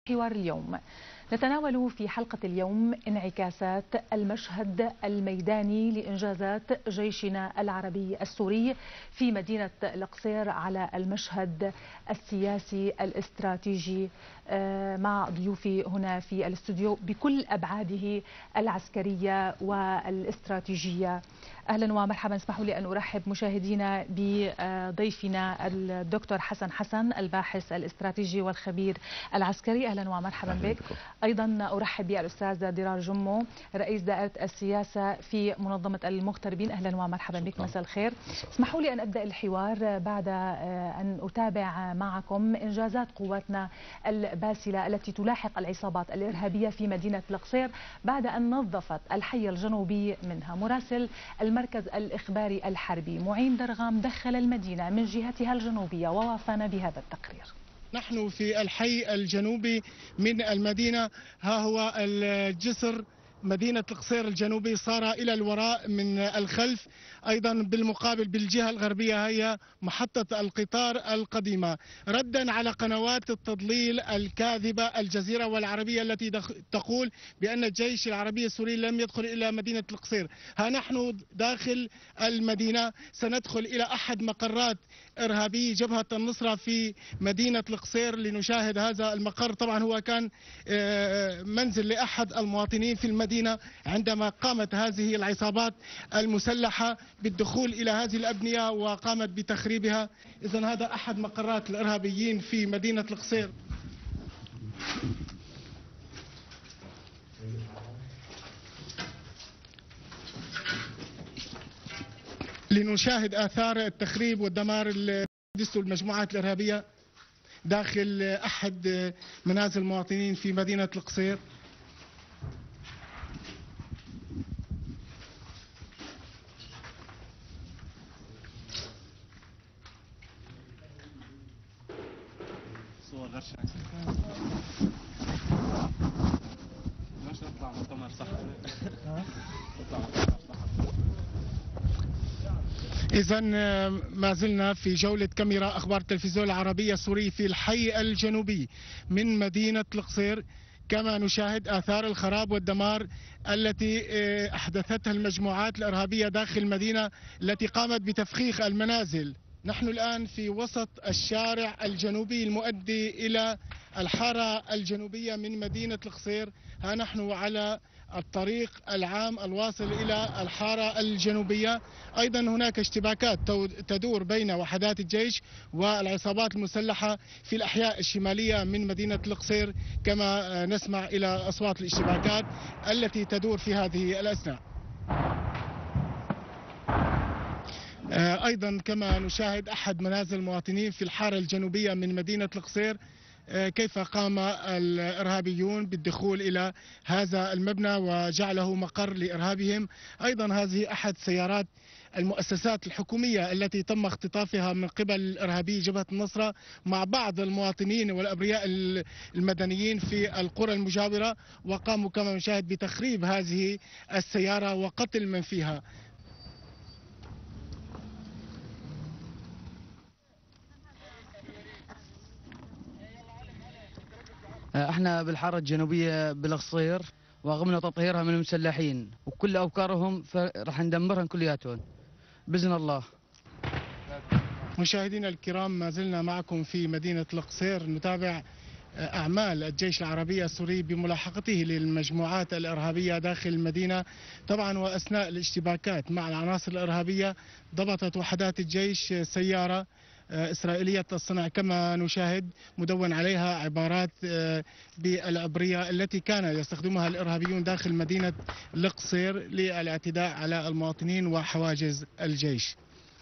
حوار اليوم نتناول في حلقة اليوم انعكاسات المشهد الميداني لإنجازات جيشنا العربي السوري في مدينة القصير على المشهد السياسي الاستراتيجي مع ضيوفي هنا في الاستوديو بكل أبعاده العسكرية والاستراتيجية. أهلا ومرحبا. اسمحوا لي أن أرحب مشاهدينا بضيفنا الدكتور حسن الباحث الاستراتيجي والخبير العسكري. أهلا ومرحبا بك. أيضا أرحب بالأستاذ ضرار جمو رئيس دائرة السياسة في منظمة المغتربين. أهلا ومرحبا بك. مساء الخير. اسمحوا لي أن أبدأ الحوار بعد أن أتابع معكم إنجازات قواتنا الباسلة التي تلاحق العصابات الإرهابية في مدينة القصير بعد أن نظفت الحي الجنوبي منها. مراسل المركز الإخباري الحربي معين درغام دخل المدينة من جهتها الجنوبية ووافانا بهذا التقرير. نحن في الحي الجنوبي من المدينة، ها هو الجسر مدينة القصير الجنوبي صار إلى الوراء من الخلف. أيضا بالمقابل بالجهة الغربية هي محطة القطار القديمة، ردا على قنوات التضليل الكاذبة الجزيرة والعربية التي تقول بأن الجيش العربي السوري لم يدخل إلى مدينة القصير. ها نحن داخل المدينة، سندخل إلى أحد مقرات إرهابي جبهة النصرة في مدينة القصير لنشاهد هذا المقر. طبعا هو كان منزل لأحد المواطنين في المدينة عندما قامت هذه العصابات المسلحة بالدخول إلى هذه الأبنية وقامت بتخريبها. إذن هذا أحد مقرات الإرهابيين في مدينة القصير. لنشاهد آثار التخريب والدمار اللي حدثه المجموعات الإرهابية داخل أحد منازل المواطنين في مدينة القصير. نطلع مؤتمر صحفي. إذن ما زلنا في جولة كاميرا أخبار التلفزيون العربية السوري في الحي الجنوبي من مدينة القصير، كما نشاهد آثار الخراب والدمار التي أحدثتها المجموعات الإرهابية داخل المدينة التي قامت بتفخيخ المنازل. نحن الآن في وسط الشارع الجنوبي المؤدي إلى الحارة الجنوبية من مدينة القصير. ها نحن على الطريق العام الواصل إلى الحارة الجنوبية. أيضا هناك اشتباكات تدور بين وحدات الجيش والعصابات المسلحة في الأحياء الشمالية من مدينة القصير، كما نسمع إلى أصوات الاشتباكات التي تدور في هذه الأثناء. أيضا كما نشاهد أحد منازل المواطنين في الحارة الجنوبية من مدينة القصير كيف قام الإرهابيون بالدخول إلى هذا المبنى وجعله مقر لإرهابهم. أيضا هذه أحد سيارات المؤسسات الحكومية التي تم اختطافها من قبل الإرهابي جبهة النصرة مع بعض المواطنين والأبرياء المدنيين في القرى المجاورة، وقاموا كما نشاهد بتخريب هذه السيارة وقتل من فيها. احنا بالحارة الجنوبية بالقصير وقمنا تطهيرها من المسلحين وكل أفكارهم راح ندمرهم كلياتهم بإذن الله. مشاهدينا الكرام، ما زلنا معكم في مدينة القصير نتابع أعمال الجيش العربي السوري بملاحقته للمجموعات الإرهابية داخل المدينة. طبعا وأثناء الاشتباكات مع العناصر الإرهابية ضبطت وحدات الجيش سيارة إسرائيلية الصنع كما نشاهد مدون عليها عبارات بالعبرية التي كان يستخدمها الإرهابيون داخل مدينة القصير للاعتداء على المواطنين وحواجز الجيش.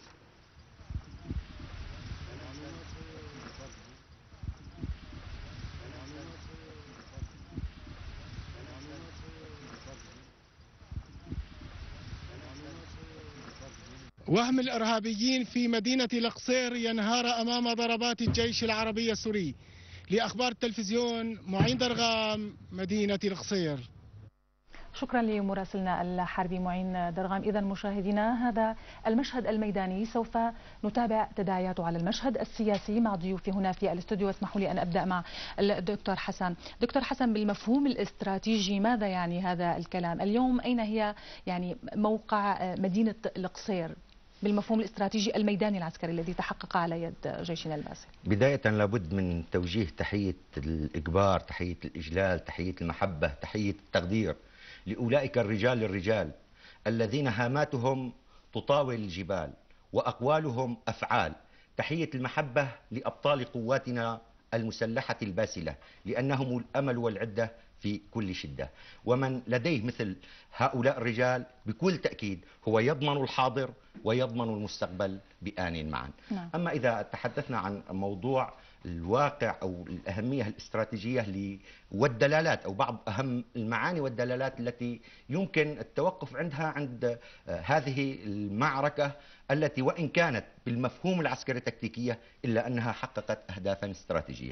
وهم الإرهابيين في مدينة القصير ينهار أمام ضربات الجيش العربي السوري. لأخبار التلفزيون معين درغام، مدينة القصير. شكرا لمراسلنا الحربي معين درغام. إذا مشاهدينا، هذا المشهد الميداني سوف نتابع تداعياته على المشهد السياسي مع ضيوفي هنا في الاستوديو. اسمحوا لي أن أبدأ مع الدكتور حسن. دكتور حسن، بالمفهوم الاستراتيجي ماذا يعني هذا الكلام؟ اليوم أين هي يعني موقع مدينة القصير بالمفهوم الاستراتيجي الميداني العسكري الذي تحقق على يد جيشنا الباسل؟ بداية لابد من توجيه تحية الإجبار، تحية الإجلال، تحية المحبة، تحية التقدير لأولئك الرجال الذين هاماتهم تطاول الجبال وأقوالهم أفعال. تحية المحبة لأبطال قواتنا المسلحة الباسلة، لأنهم الأمل والعدة في كل شدة. ومن لديه مثل هؤلاء الرجال بكل تأكيد هو يضمن الحاضر ويضمن المستقبل بآن معا. أما إذا تحدثنا عن موضوع الواقع أو الأهمية الاستراتيجية والدلالات أو بعض أهم المعاني والدلالات التي يمكن التوقف عندها عند هذه المعركة التي وإن كانت بالمفهوم العسكري التكتيكية إلا أنها حققت أهدافا استراتيجية.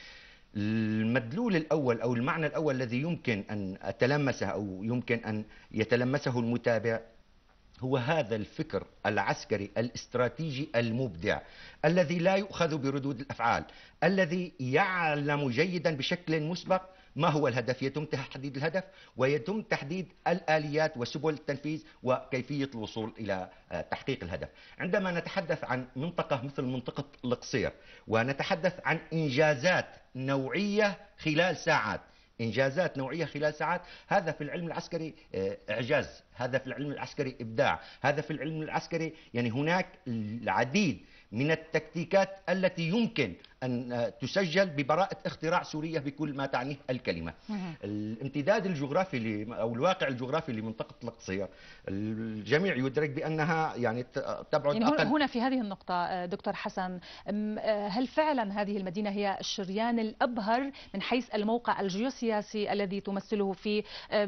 المدلول الأول أو المعنى الأول الذي يمكن أن أتلمسه أو يمكن أن يتلمسه المتابع هو هذا الفكر العسكري الاستراتيجي المبدع الذي لا يؤخذ بردود الأفعال، الذي يعلم جيدا بشكل مسبق ما هو الهدف، يتم تحديد الهدف ويتم تحديد الآليات وسبل التنفيذ وكيفية الوصول إلى تحقيق الهدف. عندما نتحدث عن منطقة مثل منطقة القصير ونتحدث عن إنجازات نوعية خلال ساعات، إنجازات نوعية خلال ساعات، هذا في العلم العسكري إعجاز، هذا في العلم العسكري إبداع، هذا في العلم العسكري يعني هناك العديد من التكتيكات التي يمكن أن تسجل ببراءة اختراع سورية بكل ما تعنيه الكلمة. الامتداد الجغرافي أو الواقع الجغرافي لمنطقة القصير الجميع يدرك بأنها يعني تبعد يعني أقل. هنا في هذه النقطة دكتور حسن، هل فعلا هذه المدينة هي الشريان الأبهر من حيث الموقع الجيوسياسي الذي تمثله في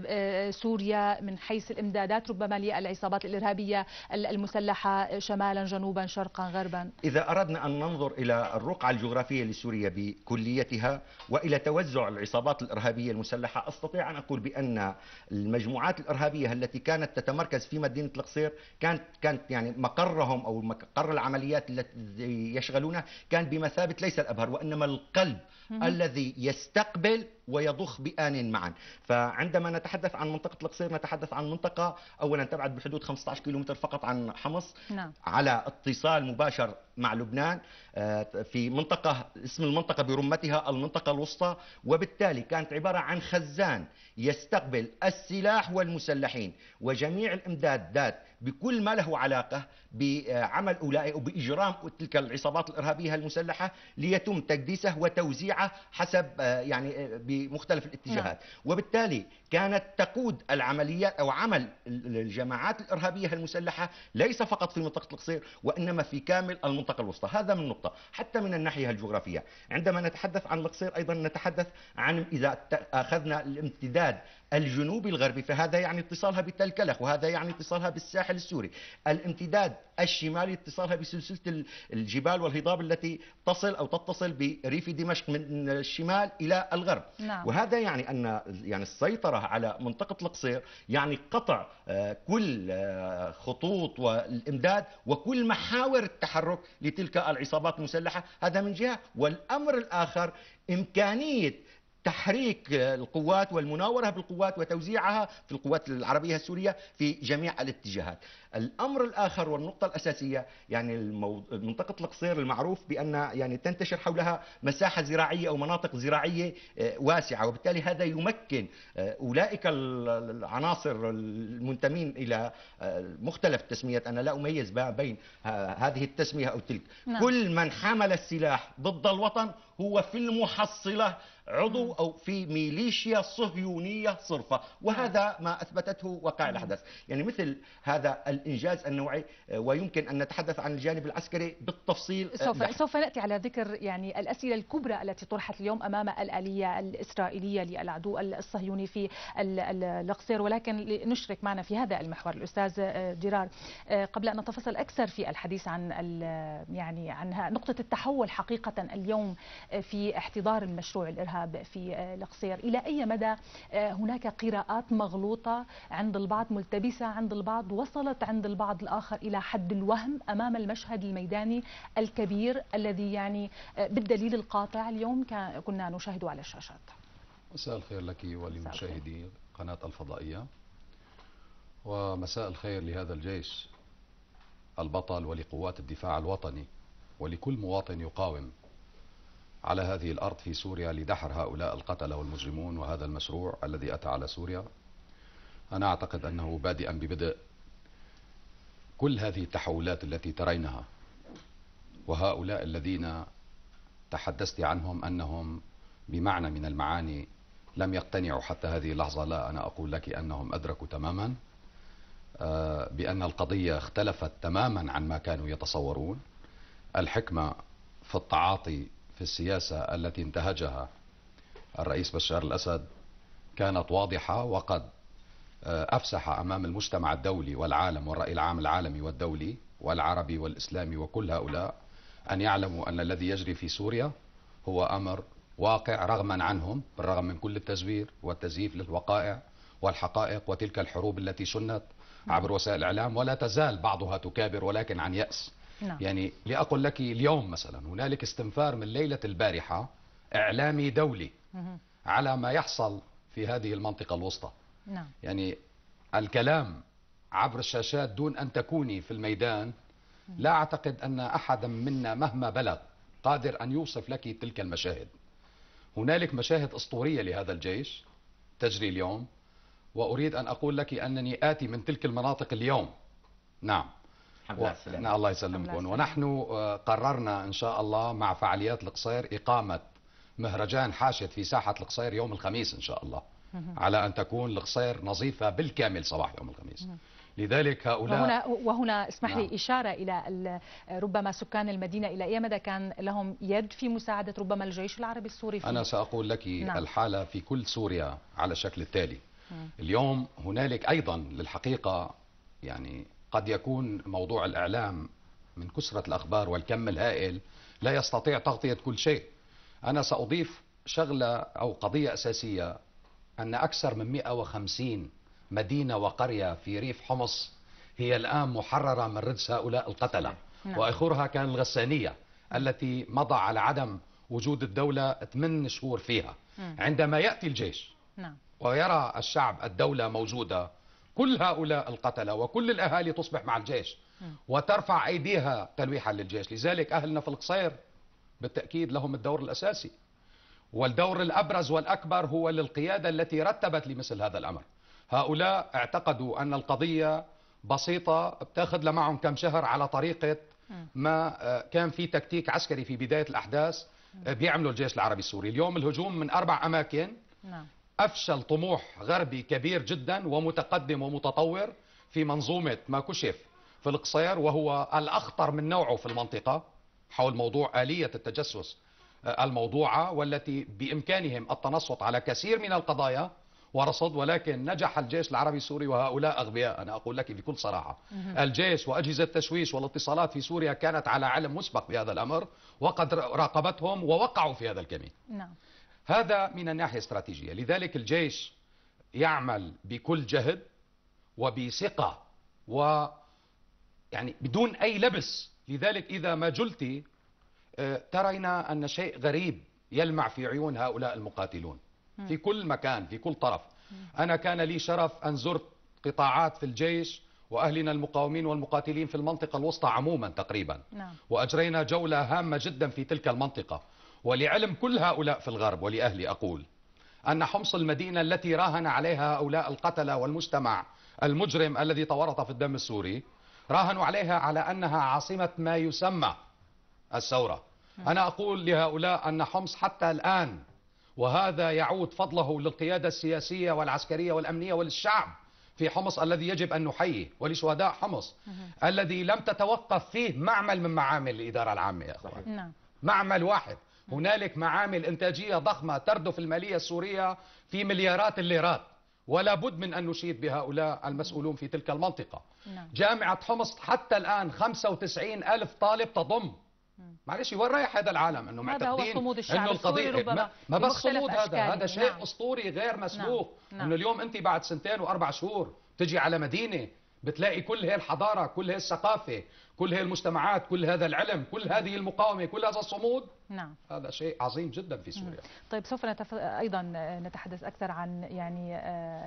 سوريا من حيث الإمدادات ربما للعصابات الإرهابية المسلحة شمالا جنوبا شرقا غربا؟ إذا أردنا أن ننظر إلى الرقعة الجغرافية لسوريا بكليتها وإلى توزع العصابات الإرهابية المسلحة، أستطيع أن أقول بأن المجموعات الإرهابية التي كانت تتمركز في مدينة القصير كانت يعني مقرهم أو مقر العمليات التي يشغلونها كان بمثابة ليس الأبهر وإنما القلب الذي يستقبل ويضخ بآن معا. فعندما نتحدث عن منطقة القصير نتحدث عن منطقة أولا تبعد بحدود 15 كيلومتر فقط عن حمص، على اتصال مباشر مع لبنان، في منطقة اسم المنطقة برمتها المنطقة الوسطى، وبالتالي كانت عبارة عن خزان يستقبل السلاح والمسلحين وجميع الإمدادات بكل ما له علاقة بعمل أولئك وبإجرام تلك العصابات الإرهابية المسلحة ليتم تكديسه وتوزيعه حسب يعني بمختلف الاتجاهات. وبالتالي كانت تقود العمليات أو عمل الجماعات الإرهابية المسلحة ليس فقط في منطقة القصير وإنما في كامل المنطقة الوسطى. هذا من نقطة. حتى من الناحية الجغرافية عندما نتحدث عن القصير أيضا نتحدث عن إذا أخذنا الامتداد الجنوبي الغربي فهذا يعني اتصالها بتل كلخ وهذا يعني اتصالها بالساحل السوري. الامتداد الشمالي اتصالها بسلسلة الجبال والهضاب التي تصل أو تتصل بريف دمشق من الشمال إلى الغرب. وهذا يعني أن يعني السيطرة على منطقة القصير يعني قطع كل خطوط والإمداد وكل محاور التحرك لتلك العصابات المسلحة. هذا من جهة. والأمر الآخر إمكانية تحريك القوات والمناورة بالقوات وتوزيعها في القوات العربية السورية في جميع الاتجاهات. الأمر الآخر والنقطة الأساسية يعني منطقة القصير المعروف بأن يعني تنتشر حولها مساحة زراعية أو مناطق زراعية واسعة، وبالتالي هذا يمكن أولئك العناصر المنتمين إلى مختلف التسميات، أنا لا أميز بين هذه التسمية أو تلك، كل من حمل السلاح ضد الوطن هو في المحصلة عضو أو في ميليشيا صهيونية صرفة، وهذا ما أثبتته وقائع الأحداث. يعني مثل هذا الإنجاز النوعي ويمكن أن نتحدث عن الجانب العسكري بالتفصيل. سوف نأتي على ذكر يعني الأسئلة الكبرى التي طرحت اليوم أمام الآلية الإسرائيلية للعدو الصهيوني في القصير، ولكن لنشرك معنا في هذا المحور الأستاذ ديرار قبل أن نتفصل أكثر في الحديث عن يعني عن نقطة التحول حقيقة اليوم في احتضار المشروع الإرهابي الإرهاب في القصير. إلى أي مدى هناك قراءات مغلوطة عند البعض، ملتبسة عند البعض، وصلت عند البعض الآخر إلى حد الوهم أمام المشهد الميداني الكبير الذي يعني بالدليل القاطع اليوم كنا نشاهده على الشاشات؟ مساء الخير لك ولمشاهدي قناة الفضائية، ومساء الخير لهذا الجيش البطل ولقوات الدفاع الوطني ولكل مواطن يقاوم على هذه الأرض في سوريا لدحر هؤلاء القتلة والمجرمون وهذا المشروع الذي أتى على سوريا. أنا أعتقد أنه بادئا ببدء كل هذه التحولات التي ترينها وهؤلاء الذين تحدثت عنهم أنهم بمعنى من المعاني لم يقتنعوا حتى هذه اللحظة، لا، أنا أقول لك أنهم أدركوا تماما بأن القضية اختلفت تماما عن ما كانوا يتصورون. الحكمة في التعاطي في السياسة التي انتهجها الرئيس بشار الأسد كانت واضحة، وقد أفسح أمام المجتمع الدولي والعالم والرأي العام العالمي والدولي والعربي والإسلامي وكل هؤلاء أن يعلموا أن الذي يجري في سوريا هو أمر واقع رغما عنهم، بالرغم من كل التزوير والتزييف للوقائع والحقائق وتلك الحروب التي شنت عبر وسائل الإعلام ولا تزال بعضها تكابر ولكن عن يأس. يعني لأقول لك اليوم مثلا هنالك استنفار من ليلة البارحة إعلامي دولي على ما يحصل في هذه المنطقة الوسطى. يعني الكلام عبر الشاشات دون أن تكوني في الميدان، لا أعتقد أن أحدا منا مهما بلغ قادر أن يوصف لك تلك المشاهد. هنالك مشاهد أسطورية لهذا الجيش تجري اليوم، وأريد أن أقول لك أنني آتي من تلك المناطق اليوم. نعم، الله يسلمكم. ونحن قررنا إن شاء الله مع فعاليات القصير إقامة مهرجان حاشد في ساحة القصير يوم الخميس إن شاء الله، على أن تكون القصير نظيفة بالكامل صباح يوم الخميس. لذلك هؤلاء وهنا اسمح لي إشارة إلى ربما سكان المدينة، إلى أي مدى كان لهم يد في مساعدة ربما الجيش العربي السوري أنا سأقول لك الحالة في كل سوريا على الشكل التالي. اليوم هنالك أيضا للحقيقة يعني قد يكون موضوع الإعلام من كثرة الأخبار والكم الهائل لا يستطيع تغطية كل شيء. أنا سأضيف شغلة أو قضية أساسية، أن أكثر من 150 مدينة وقرية في ريف حمص هي الآن محررة من رجس هؤلاء القتلة، وآخرها كان الغسانية التي مضى على عدم وجود الدولة 8 شهور فيها. عندما يأتي الجيش ويرى الشعب الدولة موجودة، كل هؤلاء القتلة وكل الأهالي تصبح مع الجيش وترفع أيديها تلويحا للجيش. لذلك أهلنا في القصير بالتأكيد لهم الدور الأساسي، والدور الأبرز والأكبر هو للقيادة التي رتبت لمثل هذا الأمر. هؤلاء اعتقدوا أن القضية بسيطة بتاخذ معهم كم شهر، على طريقة ما كان في تكتيك عسكري في بداية الأحداث بيعملوا الجيش العربي السوري. اليوم الهجوم من 4 أماكن أفشل طموح غربي كبير جدا ومتقدم ومتطور في منظومة ما كشف في القصير، وهو الأخطر من نوعه في المنطقة، حول موضوع آلية التجسس الموضوعة، والتي بإمكانهم التنصت على كثير من القضايا ورصد. ولكن نجح الجيش العربي السوري، وهؤلاء أغبياء، أنا أقول لك بكل صراحة. الجيش وأجهزة التشويش والاتصالات في سوريا كانت على علم مسبق بهذا الأمر، وقد راقبتهم ووقعوا في هذا الكمين. هذا من الناحية الاستراتيجية. لذلك الجيش يعمل بكل جهد وبثقة يعني بدون أي لبس. لذلك إذا ما جلتي ترينا أن شيء غريب يلمع في عيون هؤلاء المقاتلون في كل مكان في كل طرف. أنا كان لي شرف أن زرت قطاعات في الجيش وأهلنا المقاومين والمقاتلين في المنطقة الوسطى عموما تقريبا، وأجرينا جولة هامة جدا في تلك المنطقة. ولعلم كل هؤلاء في الغرب ولأهلي أقول أن حمص المدينة التي راهن عليها هؤلاء القتلة والمجتمع المجرم الذي تورط في الدم السوري، راهنوا عليها على أنها عاصمة ما يسمى الثورة. أنا أقول لهؤلاء أن حمص حتى الآن، وهذا يعود فضله للقيادة السياسية والعسكرية والأمنية وللشعب في حمص الذي يجب أن نحييه، ولشهداء حمص الذي لم تتوقف فيه معمل من معامل الإدارة العامة يا أخوان. معمل واحد. هنالك معامل إنتاجية ضخمة تردف المالية السورية في مليارات الليرات، ولا بد من أن نشيد بهؤلاء المسؤولون في تلك المنطقة. جامعة حمص حتى الآن 95,000 طالب تضم معلش وين رايح هذا العالم؟ انه معتقدين انه القضيه ما بس صمود، هذا شيء اسطوري غير مسبوق. انه اليوم انت بعد 2 و4 شهور تجي على مدينه بتلاقي كل هي الحضاره، كل هي الثقافه، كل هي المجتمعات، كل هذا العلم، كل هذه المقاومه، كل هذا الصمود. نعم، هذا شيء عظيم جدا في سوريا. طيب سوف ايضا نتحدث اكثر عن يعني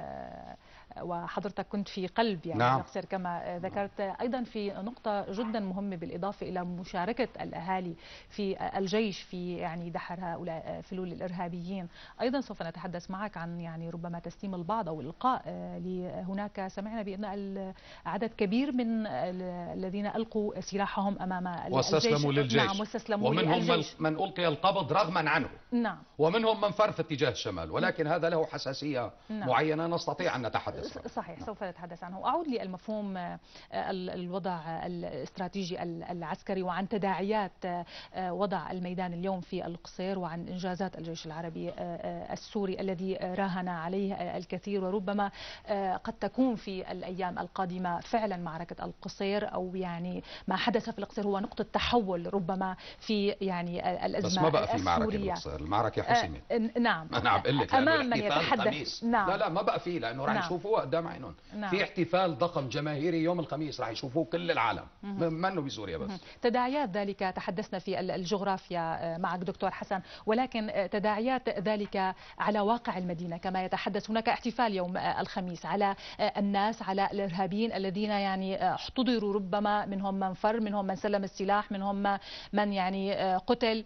وحضرتك كنت في قلب يعني نعم. القصير كما ذكرت، ايضا في نقطه جدا مهمه بالاضافه الى مشاركه الاهالي في الجيش في يعني دحر هؤلاء فلول الارهابيين، ايضا سوف نتحدث معك عن يعني ربما تسليم البعض او القاء هناك سمعنا بان عدد كبير من الذين القوا سلاحهم امام الجيش واستسلموا للجيش. نعم، واستسلموا ومنهم للجيش. من القي القبض رغما عنه. نعم. ومنهم من فر في اتجاه الشمال، ولكن هذا له حساسيه معينه نستطيع ان نتحدث عنها. صحيح، سوف نتحدث عنه. أعود للمفهوم الوضع الاستراتيجي العسكري وعن تداعيات وضع الميدان اليوم في القصير وعن إنجازات الجيش العربي السوري الذي راهن عليه الكثير، وربما قد تكون في الأيام القادمة فعلا معركة القصير أو يعني ما حدث في القصير هو نقطة تحول ربما في يعني الأزمة السورية. بس ما بقى في معركة بالقصير، المعركة حسمت. نعم. أنا بقول لك أمام من يتحدث. نعم. لا ما بقى في، لأنه راح يشوفوه قدام عينهم. نعم. في احتفال ضخم جماهيري يوم الخميس راح يشوفوه كل العالم، منه بسوريا بس. تداعيات ذلك تحدثنا في الجغرافيا معك دكتور حسن، ولكن تداعيات ذلك على واقع المدينة كما يتحدث. هناك احتفال يوم الخميس على الناس، على الإرهابيين الذين يعني احتضروا، ربما منهم من فر، منهم من سلم السلاح، منهم من يعني قتل.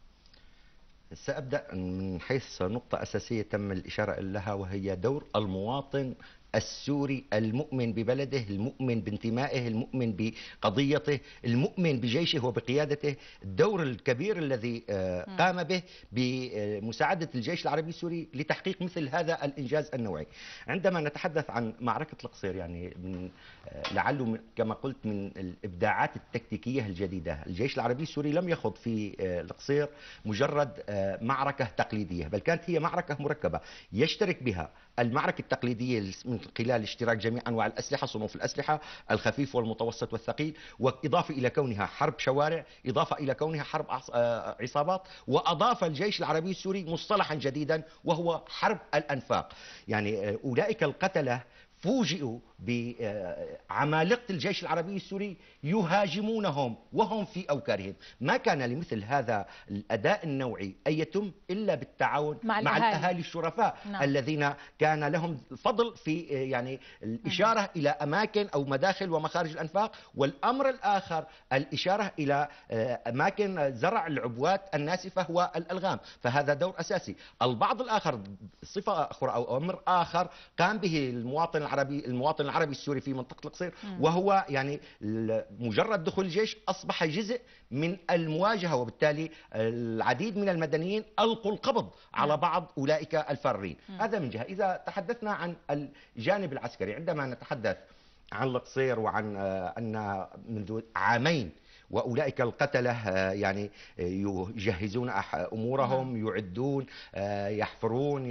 سأبدأ من حيث نقطة أساسية تم الإشارة لها، وهي دور المواطن السوري المؤمن ببلده، المؤمن بانتمائه، المؤمن بقضيته، المؤمن بجيشه وبقيادته. الدور الكبير الذي قام به بمساعدة الجيش العربي السوري لتحقيق مثل هذا الإنجاز النوعي. عندما نتحدث عن معركة القصير يعني لعله كما قلت من الإبداعات التكتيكية الجديدة. الجيش العربي السوري لم يخوض في القصير مجرد معركة تقليدية، بل كانت هي معركة مركبة يشترك بها المعركة التقليدية من خلال اشتراك جميع أنواع الأسلحة، صنوف الأسلحة الخفيف والمتوسط والثقيل، وإضافة إلى كونها حرب شوارع، إضافة إلى كونها حرب عصابات، وأضاف الجيش العربي السوري مصطلحا جديدا وهو حرب الأنفاق. يعني أولئك القتلة فوجئوا بعمالقة الجيش العربي السوري يهاجمونهم وهم في أوكارهم. ما كان لمثل هذا الأداء النوعي أن يتم إلا بالتعاون مع الأهالي الشرفاء. نعم. الذين كان لهم فضل في يعني الإشارة إلى أماكن أو مداخل ومخارج الأنفاق، والأمر الآخر الإشارة إلى أماكن زرع العبوات الناسفة والألغام، فهذا دور أساسي. البعض الآخر صفة أخرى أو أمر آخر قام به المواطن العربي السوري في منطقة القصير، وهو يعني مجرد دخول الجيش أصبح جزء من المواجهة، وبالتالي العديد من المدنيين ألقوا القبض على بعض أولئك الفارين. هذا من جهة. إذا تحدثنا عن الجانب العسكري، عندما نتحدث عن القصير وعن أن منذ عامين وأولئك القتلة يعني يجهزون أمورهم، يعدون، يحفرون،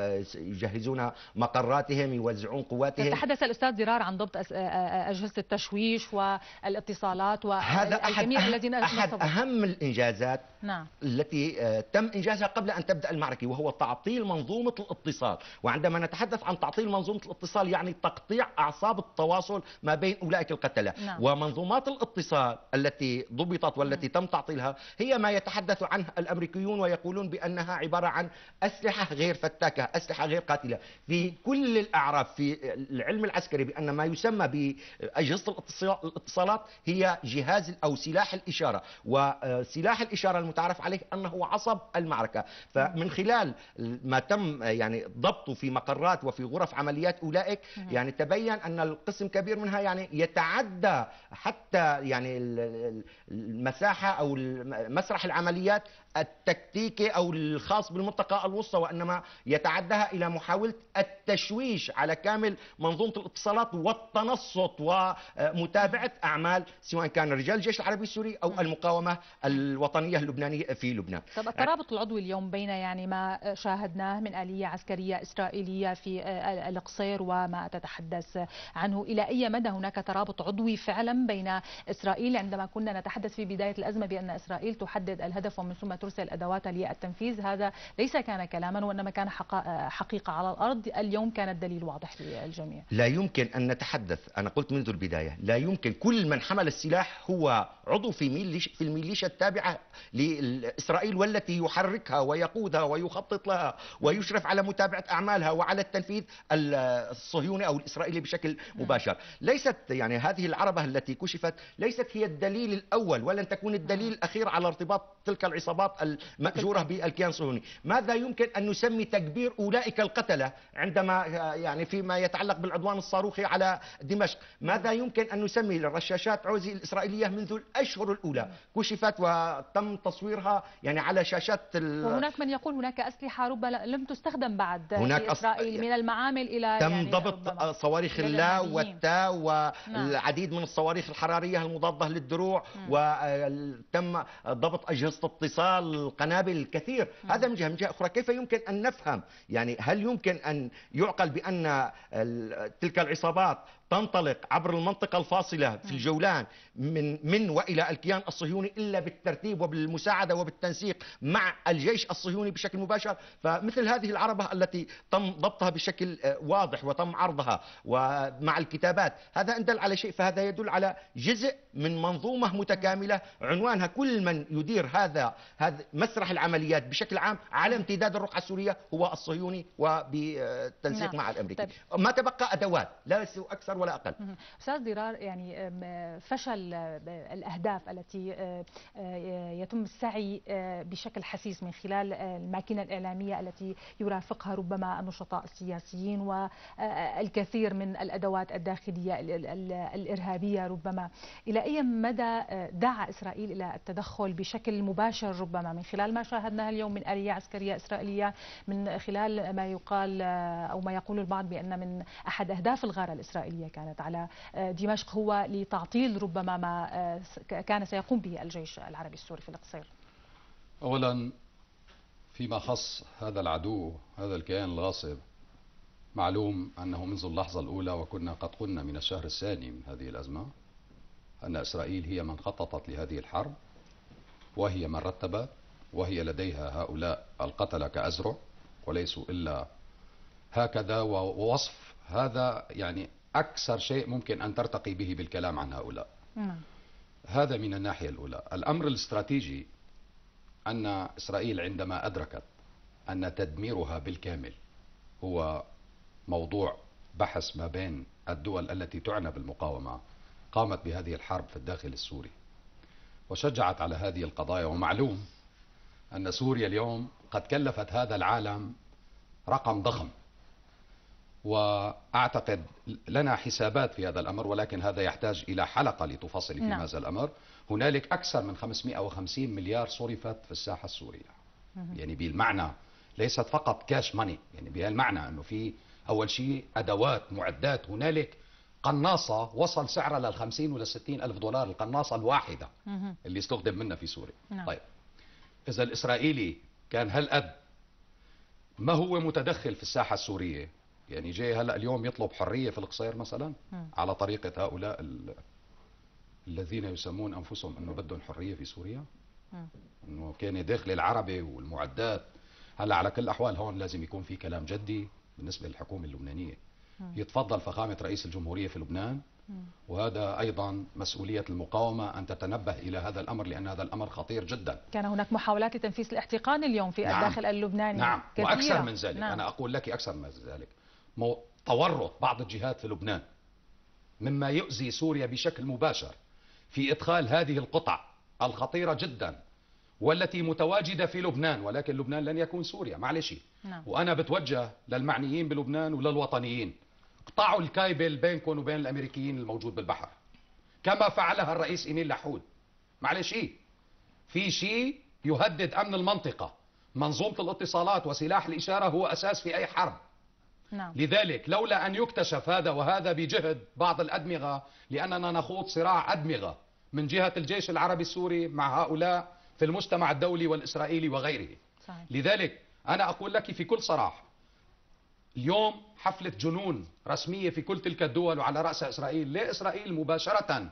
يجهزون مقراتهم، يوزعون قواتهم. تحدث الأستاذ ضرار عن ضبط أجهزة التشويش والاتصالات والجميع الذين أحد أهم الإنجازات. نعم. التي تم إنجازها قبل أن تبدأ المعركة، وهو تعطيل منظومة الاتصال. وعندما نتحدث عن تعطيل منظومة الاتصال يعني تقطيع أعصاب التواصل ما بين أولئك القتلة. نعم. ومنظومات الاتصال التي ضبطت والتي تم تعطيلها هي ما يتحدث عنها الأمريكيون ويقولون بأنها عبارة عن أسلحة غير فتاكة، أسلحة غير قاتلة. في كل الأعراف في العلم العسكري بأن ما يسمى بأجهزة الاتصالات هي جهاز أو سلاح الإشارة، وسلاح الإشارة المتعارف عليه أنه عصب المعركة. فمن خلال ما تم يعني ضبطه في مقرات وفي غرف عمليات أولئك يعني تبين أن القسم كبير منها يعني يتعدى حتى يعني المساحة أو مسرح العمليات التكتيكي أو الخاص بالمنطقة الوسطى، وإنما يتعداها إلى محاولة التشويش على كامل منظومة الاتصالات والتنصت ومتابعة أعمال سواء كان رجال الجيش العربي السوري أو المقاومة الوطنية اللبنانية في لبنان. طب الترابط العضوي اليوم بين يعني ما شاهدناه من آلية عسكرية إسرائيلية في القصير وما تتحدث عنه، إلى أي مدى هناك ترابط عضوي فعلا بين إسرائيل، عندما كنا نتحدث في بداية الأزمة بأن إسرائيل تحدد الهدف ومن ثم ترسل أدواتها للتنفيذ، هذا ليس كان كلاما وإنما كان حقيقة على الأرض، اليوم كان الدليل واضح للجميع. لا يمكن أن نتحدث، أنا قلت منذ البداية، لا يمكن كل من حمل السلاح هو عضو في الميليشيا التابعة لإسرائيل والتي يحركها ويقودها ويخطط لها ويشرف على متابعة أعمالها وعلى التنفيذ الصهيوني أو الإسرائيلي بشكل مباشر. ليست يعني هذه العربة التي كشفت ليست هي الدليل الأول ولن تكون الدليل الأخير على ارتباط تلك العصابات المأجورة بالكيان الصهيوني. ماذا يمكن أن نسمي تكبير أولئك القتلة عندما يعني فيما يتعلق بالعدوان الصاروخي على دمشق؟ ماذا يمكن أن نسمي الرشاشات عوزي الإسرائيلية منذ الأشهر الأولى كشفت وتم تصويرها يعني على شاشات وهناك من يقول هناك أسلحة ربما لم تستخدم بعد في إسرائيل من المعامل إلى تم يعني ضبط صواريخ اللا والتا والعديد من الصواريخ الحرارية المضادة للدروع، وتم ضبط أجهزة اتصال، القنابل الكثير. هذا من جهة. من جهة أخرى كيف يمكن أن نفهم، يعني هل يمكن أن يعقل بأن تلك العصابات تنطلق عبر المنطقة الفاصلة في الجولان من وإلى الكيان الصهيوني إلا بالترتيب وبالمساعدة وبالتنسيق مع الجيش الصهيوني بشكل مباشر؟ فمثل هذه العربة التي تم ضبطها بشكل واضح وتم عرضها ومع الكتابات، هذا إن دل على شيء فهذا يدل على جزء من منظومة متكاملة عنوانها كل من يدير هذا مسرح العمليات بشكل عام على امتداد الرقعة السورية هو الصهيوني وبالتنسيق مع الأمريكي. ما تبقى أدوات لا أكثر ولا أقل. أستاذ ضرار، يعني فشل الأهداف التي يتم السعي بشكل حسيس من خلال الماكينة الإعلامية التي يرافقها ربما النشطاء السياسيين والكثير من الأدوات الداخلية الإرهابية، ربما إلى أي مدى دعا إسرائيل إلى التدخل بشكل مباشر ربما من خلال ما شاهدناه اليوم من آلية عسكرية إسرائيلية، من خلال ما يقال أو ما يقول البعض بأن من أحد أهداف الغارة الإسرائيلية كانت على دمشق هو لتعطيل ربما ما كان سيقوم به الجيش العربي السوري في القصير؟ أولا فيما خص هذا العدو، هذا الكيان الغاصب، معلوم أنه منذ اللحظة الأولى وكنا قد قلنا من الشهر الثاني من هذه الأزمة أن إسرائيل هي من خططت لهذه الحرب وهي من رتبت، وهي لديها هؤلاء القتلة كأزرع وليسوا إلا هكذا. ووصف هذا يعني أكثر شيء ممكن أن ترتقي به بالكلام عن هؤلاء. هذا من الناحية الأولى. الأمر الاستراتيجي أن إسرائيل عندما أدركت أن تدميرها بالكامل هو موضوع بحث ما بين الدول التي تعنى بالمقاومة، قامت بهذه الحرب في الداخل السوري وشجعت على هذه القضايا. ومعلوم أن سوريا اليوم قد كلفت هذا العالم رقم ضخم، وأعتقد لنا حسابات في هذا الأمر، ولكن هذا يحتاج إلى حلقة لتفصل في هذا الأمر. هنالك أكثر من 550 مليار صرفت في الساحة السورية، يعني بالمعنى ليست فقط كاش ماني، يعني بهالمعنى أنه في أول شيء أدوات معدات. هنالك قناصة وصل سعرها لل50 وال60 ألف دولار القناصة الواحدة اللي استخدم منها في سوريا. طيب إذا الإسرائيلي كان هالقد ما هو متدخل في الساحة السورية، يعني جاي هلأ اليوم يطلب حرية في القصير مثلا على طريقة هؤلاء الذين يسمون أنفسهم أنه بدهم حرية في سوريا، أنه كان داخل العربي والمعدات. هلأ على كل الأحوال هون لازم يكون في كلام جدي بالنسبة للحكومة اللبنانية. يتفضل فخامة رئيس الجمهورية في لبنان، وهذا أيضا مسؤولية المقاومة أن تتنبه إلى هذا الأمر، لأن هذا الأمر خطير جدا. كان هناك محاولات لتنفيذ الاحتقان اليوم في الداخل اللبناني. نعم كثيرة. وأكثر من ذلك. أنا أقول لك أكثر من ذلك، تورط بعض الجهات في لبنان مما يؤذي سوريا بشكل مباشر في إدخال هذه القطع الخطيرة جدا والتي متواجدة في لبنان، ولكن لبنان لن يكون سوريا، معلش. وأنا بتوجه للمعنيين بلبنان وللوطنيين، اقطعوا الكايبل بينكم وبين الأمريكيين الموجود بالبحر كما فعلها الرئيس إيميل لحود. معلش في شيء يهدد أمن المنطقة. منظومة الاتصالات وسلاح الإشارة هو أساس في أي حرب. نعم. لذلك لولا أن يكتشف هذا، وهذا بجهد بعض الأدمغة، لأننا نخوض صراع أدمغة من جهة الجيش العربي السوري مع هؤلاء في المجتمع الدولي والإسرائيلي وغيره. صحيح. لذلك أنا أقول لك في كل صراحة، اليوم حفلة جنون رسمية في كل تلك الدول وعلى رأسها إسرائيل. ليه إسرائيل مباشرة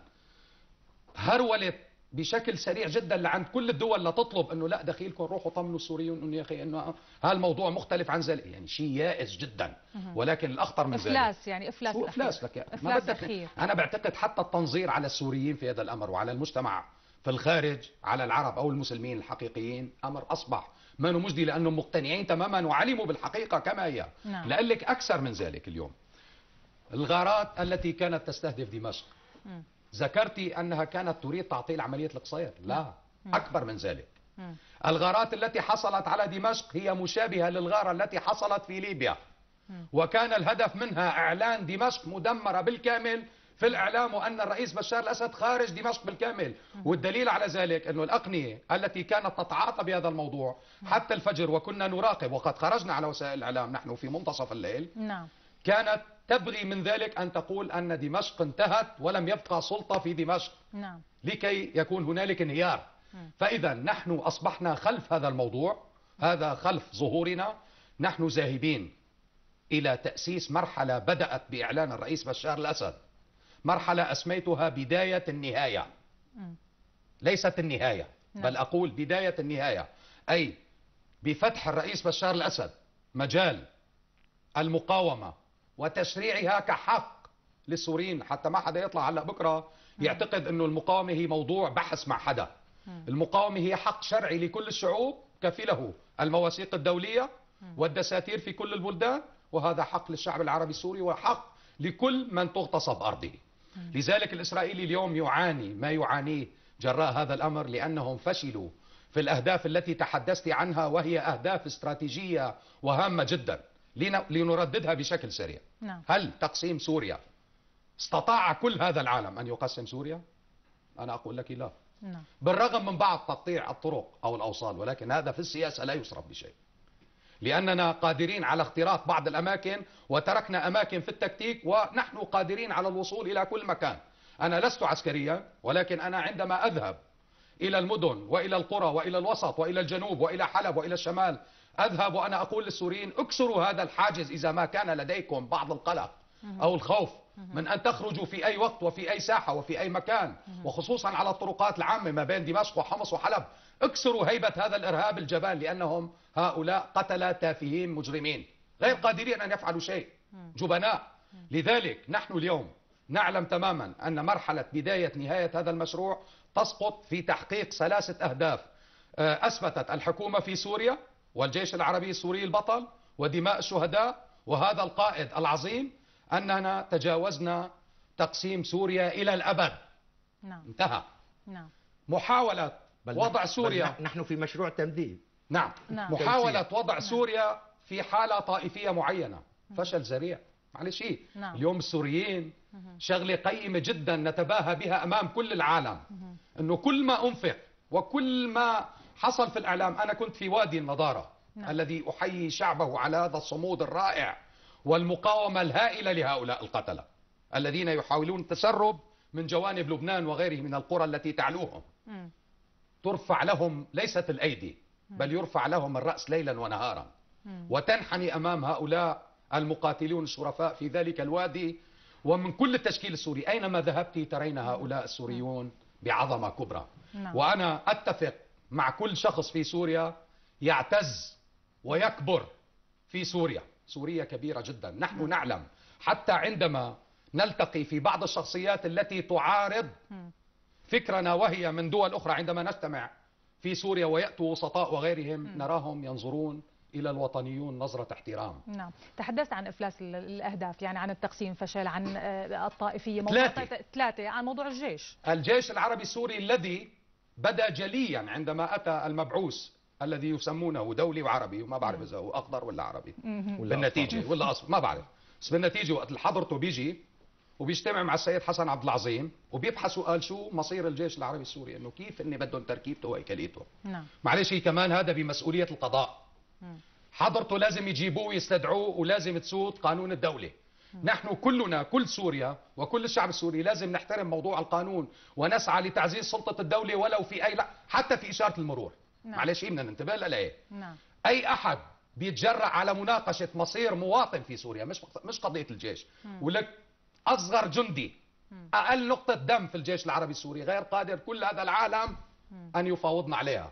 هرولت بشكل سريع جدا لعند كل الدول لتطلب انه لا دخيلكم روحوا طمنوا السوريين انه يا اخي انه هالموضوع مختلف عن ذلك، يعني شيء يائس جدا. ولكن الاخطر من ذلك افلاس، يعني افلاس شو افلاس لك؟ ما بدك. انا بعتقد حتى التنظير على السوريين في هذا الامر وعلى المجتمع في الخارج على العرب او المسلمين الحقيقيين امر اصبح ما مجدي، لانهم مقتنعين تماما وعلموا بالحقيقه كما هي. نعم. لأقول لك اكثر من ذلك، اليوم الغارات التي كانت تستهدف دمشق ذكرتي أنها كانت تريد تعطيل عملية القصير. لا، أكبر من ذلك. الغارات التي حصلت على دمشق هي مشابهة للغارة التي حصلت في ليبيا، وكان الهدف منها إعلان دمشق مدمرة بالكامل في الإعلام، وأن الرئيس بشار الأسد خارج دمشق بالكامل. والدليل على ذلك أنه الأقنية التي كانت تتعاطى بهذا الموضوع حتى الفجر، وكنا نراقب وقد خرجنا على وسائل الإعلام نحن في منتصف الليل، نعم، كانت تبغي من ذلك أن تقول أن دمشق انتهت ولم يبقى سلطة في دمشق، نعم، لكي يكون هنالك انهيار. فإذا نحن أصبحنا خلف هذا الموضوع، هذا خلف ظهورنا. نحن ذاهبين إلى تأسيس مرحلة بدأت بإعلان الرئيس بشار الأسد، مرحلة أسميتها بداية النهاية، ليست النهاية، بل أقول بداية النهاية، أي بفتح الرئيس بشار الأسد مجال المقاومة وتشريعها كحق للسوريين، حتى ما حدا يطلع هلا بكره يعتقد انه المقاومه هي موضوع بحث مع حدا. المقاومه هي حق شرعي لكل الشعوب كفله المواثيق الدوليه والدساتير في كل البلدان، وهذا حق للشعب العربي السوري وحق لكل من تغتصب ارضه. لذلك الاسرائيلي اليوم يعاني ما يعانيه جراء هذا الامر، لانهم فشلوا في الاهداف التي تحدثت عنها، وهي اهداف استراتيجيه وهامه جدا. لنرددها بشكل سريع. نعم. هل تقسيم سوريا استطاع كل هذا العالم أن يقسم سوريا؟ أنا أقول لك لا. نعم. بالرغم من بعض تقطيع الطرق أو الأوصال، ولكن هذا في السياسة لا يصرف بشيء، لأننا قادرين على اختراق بعض الأماكن وتركنا أماكن في التكتيك، ونحن قادرين على الوصول إلى كل مكان. أنا لست عسكريا، ولكن أنا عندما أذهب إلى المدن وإلى القرى وإلى الوسط وإلى الجنوب وإلى حلب وإلى الشمال، أذهب وأنا أقول للسوريين اكسروا هذا الحاجز إذا ما كان لديكم بعض القلق أو الخوف من أن تخرجوا في أي وقت وفي أي ساحة وفي أي مكان، وخصوصا على الطرقات العامة ما بين دمشق وحمص وحلب. اكسروا هيبة هذا الإرهاب الجبان، لأنهم هؤلاء قتلة تافهين مجرمين غير قادرين أن يفعلوا شيء، جبناء. لذلك نحن اليوم نعلم تماما أن مرحلة بداية نهاية هذا المشروع تسقط في تحقيق 3 أهداف أثبتت الحكومة في سوريا والجيش العربي السوري البطل ودماء الشهداء وهذا القائد العظيم، أننا تجاوزنا تقسيم سوريا إلى الأبد. نعم. انتهى. نعم. محاولة وضع سوريا، نحن في مشروع تمديد. نعم. نعم. محاولة وضع سوريا في حالة طائفية معينة، فشل ذريع. معلش إيه؟ نعم. اليوم السوريين شغلة قيمة جدا نتباهى بها أمام كل العالم، أنه كل ما أنفق وكل ما حصل في الإعلام. أنا كنت في وادي النضارة الذي أحيي شعبه على هذا الصمود الرائع والمقاومة الهائلة لهؤلاء القتلة الذين يحاولون التسرب من جوانب لبنان وغيره من القرى التي تعلوهم. ترفع لهم ليست الأيدي، بل يرفع لهم الرأس ليلا ونهارا، وتنحني أمام هؤلاء المقاتلون الشرفاء في ذلك الوادي ومن كل التشكيل السوري. أينما ذهبت ترين هؤلاء السوريون بعظمة كبرى. وأنا أتفق مع كل شخص في سوريا يعتز ويكبر في سوريا. سوريا كبيرة جدا. نحن نعلم حتى عندما نلتقي في بعض الشخصيات التي تعارض فكرنا وهي من دول أخرى، عندما نجتمع في سوريا ويأتوا وسطاء وغيرهم نراهم ينظرون إلى الوطنيون نظرة احترام. نعم. تحدثت عن إفلاس الأهداف، يعني عن التقسيم، فشل، عن الطائفية، موضوع 3 عن موضوع الجيش العربي السوري الذي بدا جليا عندما أتى المبعوث الذي يسمونه دولي وعربي، وما بعرف إذا هو أخضر ولا عربي بالنتيجة ولا أصفر، ما بعرف، بس بالنتيجة وقت حضرته بيجي وبيجتمع مع السيد حسن عبد العظيم وبيبحثوا قال شو مصير الجيش العربي السوري، انه كيف اني بدهم تركيبته وهيكليته. نعم. معلش هي كمان هذا بمسؤوليه القضاء. حضرته لازم يجيبوه ويستدعوه ولازم تسود قانون الدوله. نحن كلنا كل سوريا وكل الشعب السوري لازم نحترم موضوع القانون ونسعى لتعزيز سلطه الدوله ولو في اي حتى في اشاره المرور. نعم. معلش بدنا ننتبه لها. نعم. اي احد بيتجرأ على مناقشه مصير مواطن في سوريا مش قضيه الجيش، ولك اصغر جندي اقل نقطه دم في الجيش العربي السوري غير قادر كل هذا العالم ان يفاوضنا عليها.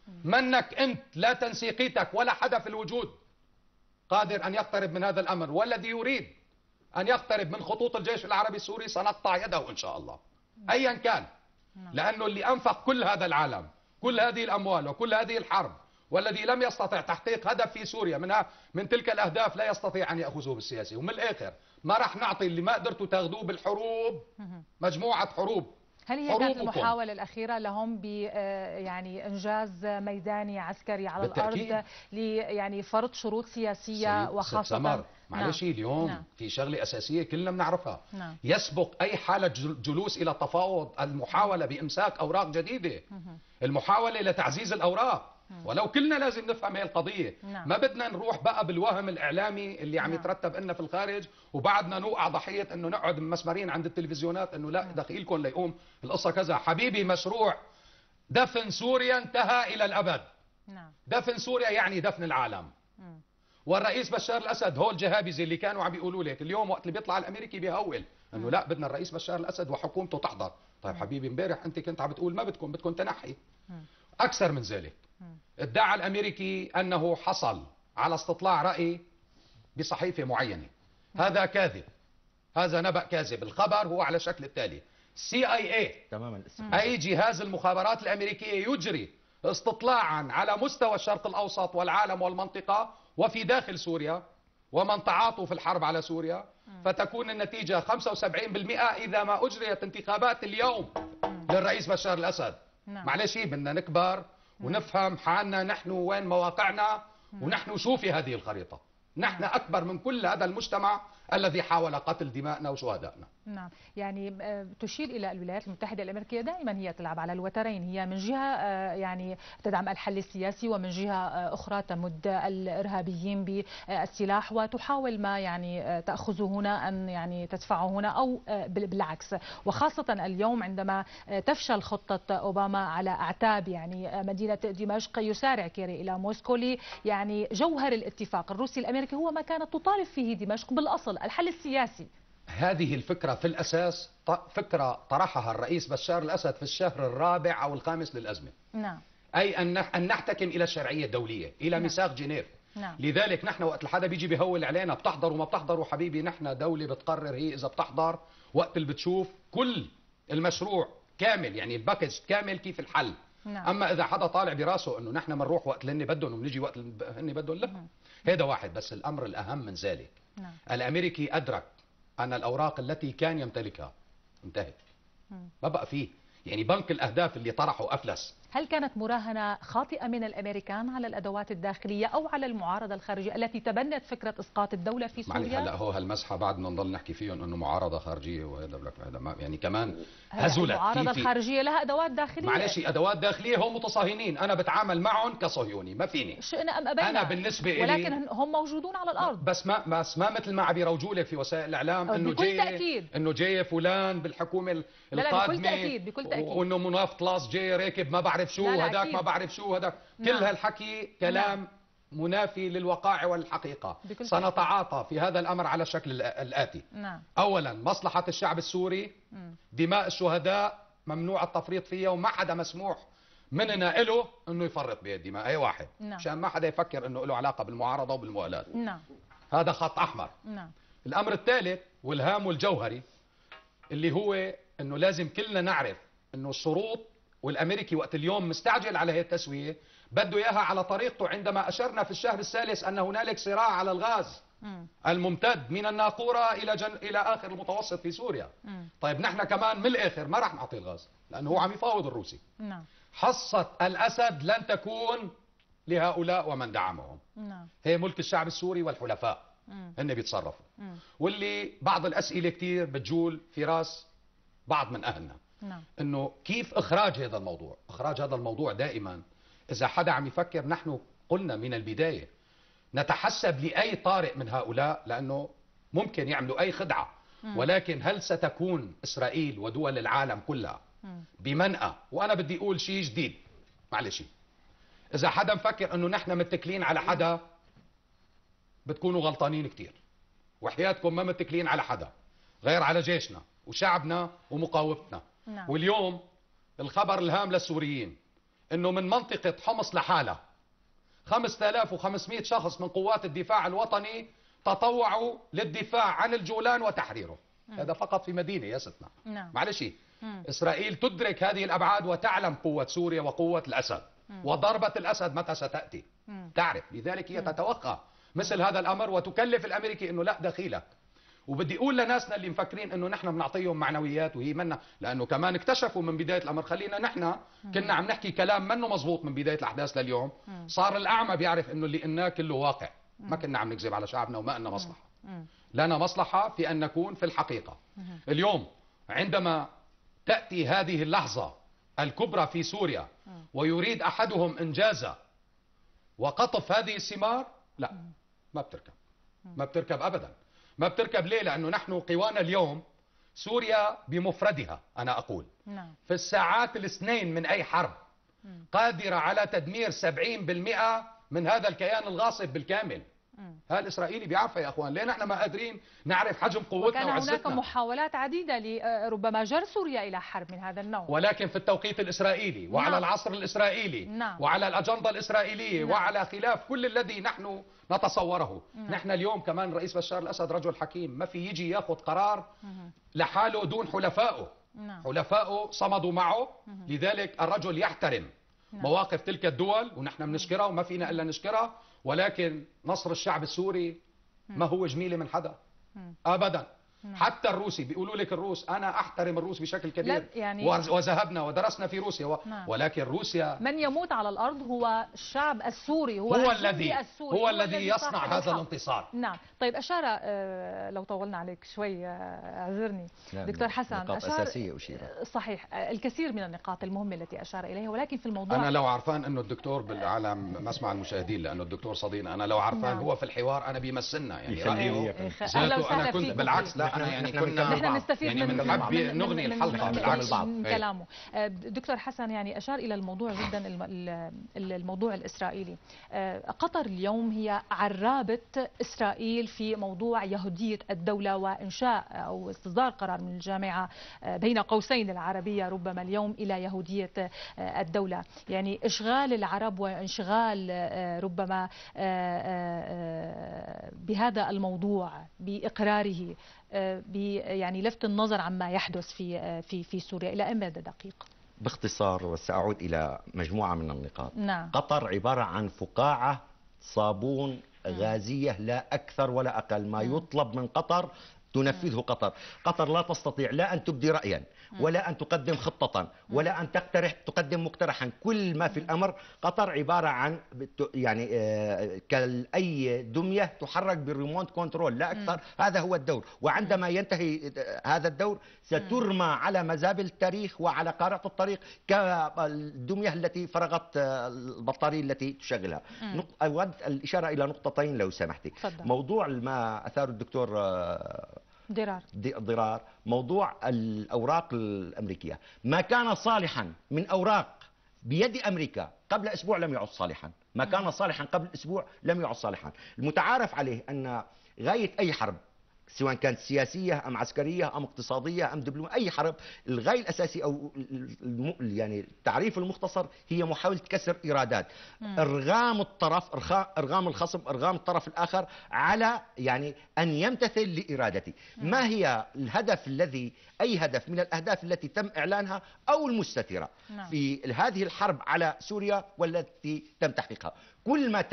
منك انت لا تنسيقيتك ولا حدا في الوجود قادر ان يقترب من هذا الامر، والذي يريد ان يقترب من خطوط الجيش العربي السوري سنقطع يده ان شاء الله ايا كان. لانه اللي انفق كل هذا العالم كل هذه الاموال وكل هذه الحرب والذي لم يستطع تحقيق هدف في سوريا من تلك الاهداف لا يستطيع ان ياخذه بالسياسي. ومن الاخر ما راح نعطي اللي ما قدرتوا تاخذوه بالحروب مجموعه حروب. هل هي كانت المحاولة الأخيرة لهم ب يعني إنجاز ميداني عسكري على بالتأكيد. الأرض يعني فرض شروط سياسية وخاصة معلش اليوم نعم. في شغلة أساسية كلنا بنعرفها. نعم. يسبق أي حالة جلوس إلى التفاوض المحاولة بإمساك أوراق جديدة، المحاولة لتعزيز الأوراق. ولو كلنا لازم نفهم هي القضية. نعم. ما بدنا نروح بقى بالوهم الإعلامي اللي عم يترتب لنا في الخارج وبعدنا نوقع ضحية أنه نقعد مسمرين عند التلفزيونات أنه لا دخيلكم ليقوم القصة كذا. حبيبي مشروع دفن سوريا انتهى إلى الأبد. نعم. دفن سوريا يعني دفن العالم. والرئيس بشار الأسد هو الجهابزة اللي كانوا عم بيقولوا لك اليوم وقت اللي بيطلع الأمريكي بيهول أنه لا بدنا الرئيس بشار الأسد وحكومته تحضر. طيب حبيبي امبارح أنت كنت عم بتقول ما بدكم تنحي. أكثر من ذلك ادعى الأمريكي أنه حصل على استطلاع رأي بصحيفة معينة. هذا كاذب، هذا نبأ كاذب. الخبر هو على شكل التالي: CIA تماما أي جهاز المخابرات الأمريكية يجري استطلاعا على مستوى الشرق الأوسط والعالم والمنطقة وفي داخل سوريا ومن تعاطوا في الحرب على سوريا، فتكون النتيجة 75% إذا ما أجريت انتخابات اليوم للرئيس بشار الأسد. معلش بدنا نكبر ونفهم حالنا نحن وين مواقعنا ونحن شو في هذه الخريطة. نحن أكبر من كل هذا المجتمع الذي حاول قتل دمائنا وشهدائنا. نعم. يعني تشير إلى الولايات المتحدة الأمريكية دائما هي تلعب على الوترين، هي من جهة يعني تدعم الحل السياسي ومن جهة أخرى تمد الإرهابيين بالسلاح وتحاول ما يعني تأخذه هنا أن يعني تدفعه هنا أو بالعكس. وخاصة اليوم عندما تفشل خطة أوباما على أعتاب يعني مدينة دمشق يسارع كيري إلى موسكو يعني جوهر الاتفاق الروسي الأمريكي هو ما كانت تطالب فيه دمشق بالأصل الحل السياسي. هذه الفكرة في الأساس فكرة طرحها الرئيس بشار الأسد في الشهر الرابع أو الخامس للأزمة. نعم. أي أن نحتكم إلى الشرعية الدولية، إلى ميثاق جنيف. نعم. لذلك نحن وقت الحدا بيجي بيهول علينا بتحضر وما بتحضر، وحبيبي نحن دولة بتقرر هي إذا بتحضر وقت اللي بتشوف كل المشروع كامل، يعني الباكج كامل كيف الحل. نعم. أما إذا حدا طالع براسه أنه نحن بنروح وقت اللي هن بدهم وبنجي وقت اللي هن بدهم، لا. هذا واحد. بس الأمر الأهم من ذلك نعم. الأمريكي أدرك أن الأوراق التي كان يمتلكها انتهت، ما بقى فيه. يعني بنك الأهداف اللي طرحه أفلس. هل كانت مراهنة خاطئة من الأمريكان على الأدوات الداخلية أو على المعارضة الخارجية التي تبنت فكرة إسقاط الدولة في سوريا؟ معلش هلا هو هالمسحة بعد بدنا نضل نحكي فيهم أنه معارضة خارجية وهذا بلك هذا ما يعني كمان هزلت. المعارضة الخارجية لها أدوات داخلية. معلش أدوات داخلية هم متصهينين، أنا بتعامل معهم كصهيوني ما فيني. شئنا أم أبينا. أنا بالنسبة لي ولكن هم موجودون على الأرض. بس ما مثل ما عم يروجوا لك في وسائل الإعلام إنه جاي فلان بالحكومة القادمة. بكل تأكيد بكل تأكيد. وإنه مناف كلاس جاي راكب ما بعرف شو هذاك ما بعرف شو هذاك. كل هالحكي كلام منافي للوقائع والحقيقة. سنتعاطى في هذا الأمر على الشكل الآتي. أولا مصلحة الشعب السوري، دماء الشهداء ممنوع التفريط فيها وما حدا مسموح مننا له أنه يفرط بهالدماء. أي واحد مشان ما حدا يفكر أنه له علاقة بالمعارضة وبالموالاة. هذا خط أحمر. الأمر الثالث والهام والجوهري اللي هو أنه لازم كلنا نعرف أنه الشروط، والأمريكي وقت اليوم مستعجل على هي التسوية بده إياها على طريقته. عندما أشرنا في الشهر الثالث أن هنالك صراع على الغاز الممتد من الناقورة إلى آخر المتوسط في سوريا. طيب نحن كمان من الآخر ما راح نعطي الغاز لأنه هو عم يفاوض الروسي. حصة الأسد لن تكون لهؤلاء ومن دعمهم. هي ملك الشعب السوري والحلفاء. هن بيتصرفوا. واللي بعض الأسئلة كتير بتجول في راس بعض من أهلنا، إنه كيف إخراج هذا الموضوع. إخراج هذا الموضوع دائما إذا حدا عم يفكر، نحن قلنا من البداية نتحسب لأي طارئ من هؤلاء، لأنه ممكن يعملوا أي خدعة، ولكن هل ستكون إسرائيل ودول العالم كلها بمنأى؟ وأنا بدي أقول شيء جديد، معلش، إذا حدا مفكر أنه نحن متكلين على حدا بتكونوا غلطانين كتير، وحياتكم ما متكلين على حدا غير على جيشنا وشعبنا ومقاومتنا. واليوم الخبر الهام للسوريين أنه من منطقة حمص لحالها 5500 شخص من قوات الدفاع الوطني تطوعوا للدفاع عن الجولان وتحريره. هذا فقط في مدينة يا ستنا. معلش، إسرائيل تدرك هذه الأبعاد وتعلم قوة سوريا وقوة الأسد، وضربة الأسد متى ستأتي تعرف. لذلك هي تتوقع مثل هذا الأمر وتكلف الأمريكي أنه لا دخيلك. وبدي أقول لناسنا اللي مفكرين أنه نحن بنعطيهم معنويات وهي منا، لأنه كمان اكتشفوا من بداية الأمر، خلينا نحن كنا عم نحكي كلام منه مزبوط من بداية الأحداث لليوم، صار الأعمى بيعرف أنه اللي قلناه كله واقع. ما كنا عم نكذب على شعبنا وما لنا مصلحة. لنا مصلحة في أن نكون في الحقيقة. اليوم عندما تأتي هذه اللحظة الكبرى في سوريا ويريد أحدهم إنجازها وقطف هذه الثمار، لا، ما بتركب. ما بتركب أبدا. ما بتركب. ليه؟ لأنه نحن قوانا اليوم سوريا بمفردها، أنا أقول في الساعات الاثنين من أي حرب قادرة على تدمير 70% من هذا الكيان الغاصب بالكامل. الإسرائيلي بيعرفها يا أخوان. ليه نحن ما قادرين نعرف حجم قوتنا وعزتنا؟ كان هناك محاولات عديدة لربما جر سوريا إلى حرب من هذا النوع، ولكن في التوقيت الإسرائيلي وعلى العصر الإسرائيلي وعلى الأجندة الإسرائيلية وعلى خلاف كل الذي نحن نتصوره. نحن اليوم كمان رئيس بشار الأسد رجل حكيم، ما في يجي ياخذ قرار لحاله دون حلفائه. حلفائه صمدوا معه. لذلك الرجل يحترم مواقف تلك الدول، ونحن بنشكرها وما فينا إلا نشكرها. ولكن نصر الشعب السوري ما هو جميلة من حدا أبدا. حتى الروسي بيقولوا لك الروس، أنا أحترم الروس بشكل كبير يعني وذهبنا ودرسنا في روسيا ولكن روسيا من يموت على الأرض هو الشعب السوري، هو الذي يصنع هذا الانتصار. نعم. طيب أشار، لو طولنا عليك شوي اعذرني دكتور حسن، نقاط أساسية أشير. صحيح، الكثير من النقاط المهمة التي أشار إليها، ولكن في الموضوع أنا لو عرفان أنه الدكتور على مسمع المشاهدين، لأنه الدكتور صديقنا، أنا لو عرفان هو في الحوار أنا بيمثلنا يعني رأيه ذاته. أنا كنت بالعكس، لا أنا يعني كنا نحن نستفيد يعني من نغني الحلقة من كلامه. دكتور حسن يعني أشار إلى الموضوع جدا، الموضوع الإسرائيلي. قطر اليوم هي عرابة إسرائيل في موضوع يهودية الدولة وإنشاء أو استصدار قرار من الجامعة بين قوسين العربية ربما اليوم إلى يهودية الدولة. يعني إشغال العرب وانشغال ربما بهذا الموضوع بإقراره، يعني لفت النظر عما يحدث في سوريا. إلى أي مدى دقيق؟ باختصار، وسأعود إلى مجموعة من النقاط. نعم. قطر عبارة عن فقاعة صابون غازية، لا أكثر ولا أقل. ما يطلب من قطر تنفذه قطر. قطر لا تستطيع لا أن تبدي رأيا ولا أن تقدم خطة ولا أن تقدم مقترحا. كل ما في الأمر قطر عبارة عن يعني كأي دمية تحرك بالريموت كنترول، لا أكثر. هذا هو الدور، وعندما ينتهي هذا الدور سترمى على مزابل التاريخ وعلى قارعة الطريق كالدمية التي فرغت البطارية التي تشغلها. أود الإشارة إلى نقطتين لو سمحتي. موضوع ما أثار الدكتور ضرار، موضوع الأوراق الأمريكية. ما كان صالحا من أوراق بيد أمريكا قبل أسبوع لم يعد صالحا. ما كان صالحا قبل أسبوع لم يعد صالحا. المتعارف عليه أن غاية أي حرب، سواء كانت سياسية أم عسكرية أم اقتصادية أم دبلوماسية، أي حرب، الغاية الأساسي أو يعني التعريف المختصر هي محاولة كسر إيرادات، إرغام الطرف، إرغام الخصم، إرغام الطرف الآخر على يعني أن يمتثل لإرادته. ما هي الهدف الذي، أي هدف من الأهداف التي تم إعلانها أو المستترة في هذه الحرب على سوريا والتي تم تحقيقها؟ كل ما تم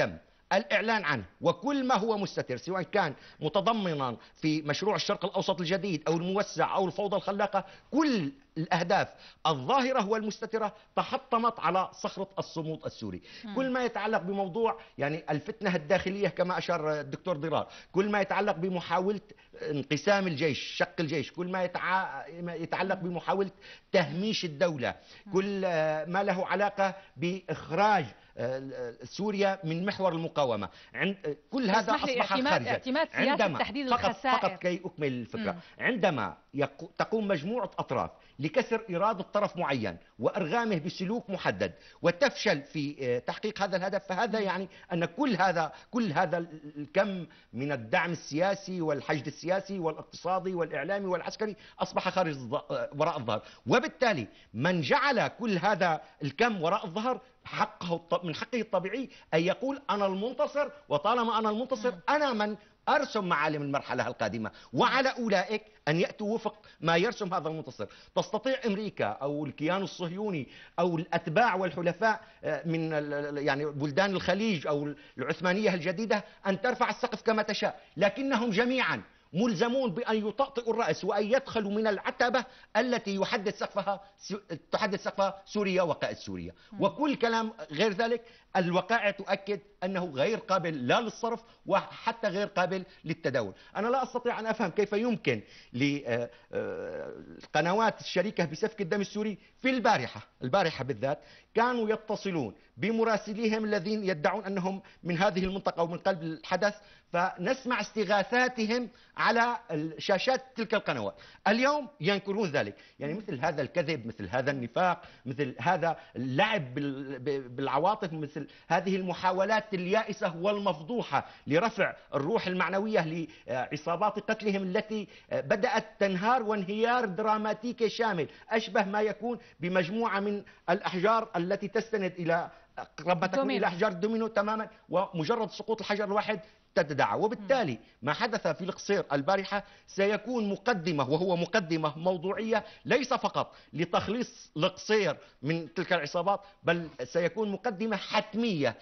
الإعلان عنه، وكل ما هو مستتر سواء كان متضمنا في مشروع الشرق الأوسط الجديد أو الموسع أو الفوضى الخلاقة، كل الأهداف الظاهرة والمستترة تحطمت على صخرة الصمود السوري. كل ما يتعلق بموضوع يعني الفتنة الداخلية كما أشار الدكتور ضرار، كل ما يتعلق بمحاولة انقسام الجيش، شق الجيش، كل ما يتعلق بمحاولة تهميش الدولة، كل ما له علاقة بإخراج سوريا من محور المقاومة، كل هذا أصبح خارجا. اعتماد سياسة تحديد الخسائر. فقط كي أكمل الفكرة، عندما تقوم مجموعة أطراف لكسر إرادة طرف معين وإرغامه بسلوك محدد وتفشل في تحقيق هذا الهدف، فهذا يعني أن كل هذا الكم من الدعم السياسي والحشد السياسي والاقتصادي والإعلامي والعسكري أصبح خارج وراء الظهر، وبالتالي من جعل كل هذا الكم وراء الظهر من حقه الطبيعي أن يقول أنا المنتصر، وطالما أنا المنتصر أنا من أرسم معالم المرحلة القادمة، وعلى أولئك أن يأتوا وفق ما يرسم هذا المنتصر. تستطيع أمريكا أو الكيان الصهيوني أو الأتباع والحلفاء من يعني بلدان الخليج أو العثمانية الجديدة أن ترفع السقف كما تشاء، لكنهم جميعا ملزمون بأن يطأطئوا الرأس وأن يدخلوا من العتبة التي تحدد سقفها سوريا وقائد سوريا، وكل كلام غير ذلك الوقائع تؤكد أنه غير قابل لا للصرف وحتى غير قابل للتداول. أنا لا أستطيع أن أفهم كيف يمكن للقنوات الشريكة بسفك الدم السوري في البارحة بالذات كانوا يتصلون بمراسليهم الذين يدعون أنهم من هذه المنطقة ومن قلب الحدث، فنسمع استغاثاتهم على شاشات تلك القنوات. اليوم ينكرون ذلك. يعني مثل هذا الكذب، مثل هذا النفاق، مثل هذا اللعب بالعواطف، مثل هذه المحاولات اليائسة والمفضوحة لرفع الروح المعنوية لعصابات قتلهم التي بدأت تنهار وانهيار دراماتيكي شامل أشبه ما يكون بمجموعة من الأحجار التي تستند إلى ربما تكون إلى أحجار الدومينو تماما، ومجرد سقوط الحجر الواحد تتداعى. وبالتالي ما حدث في القصير البارحة سيكون مقدمة، وهو مقدمة موضوعية ليس فقط لتخليص القصير من تلك العصابات، بل سيكون مقدمة حتمية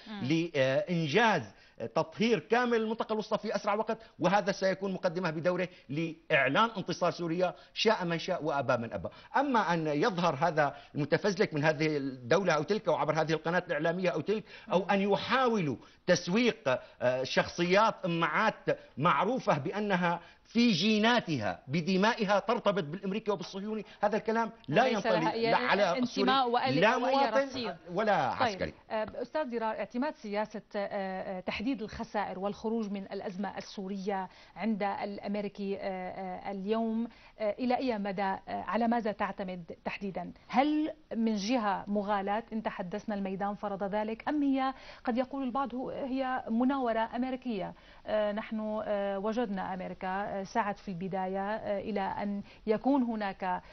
لإنجاز تطهير كامل المنطقة الوسطى في أسرع وقت، وهذا سيكون مقدمة بدوره لإعلان انتصار سوريا شاء من شاء وأبى من أبى. أما أن يظهر هذا المتفزلك من هذه الدولة أو تلك وعبر هذه القناة الإعلامية أو تلك، أو أن يحاولوا تسويق شخصيات امعات معروفة بأنها في جيناتها بدمائها ترتبط بالامريكي وبالصهيوني، هذا الكلام لا ينطلي لا على السوري لا مواطن ولا عسكري. أستاذ ضرار، اعتماد سياسة تحديد الخسائر والخروج من الأزمة السورية عند الأمريكي اليوم إلى أي مدى، على ماذا تعتمد تحديدا؟ هل من جهة مغالاة إن تحدثنا الميدان فرض ذلك، أم هي قد يقول البعض هي مناورة أمريكية؟ نحن وجدنا أمريكا سعت في البداية إلى أن يكون هناك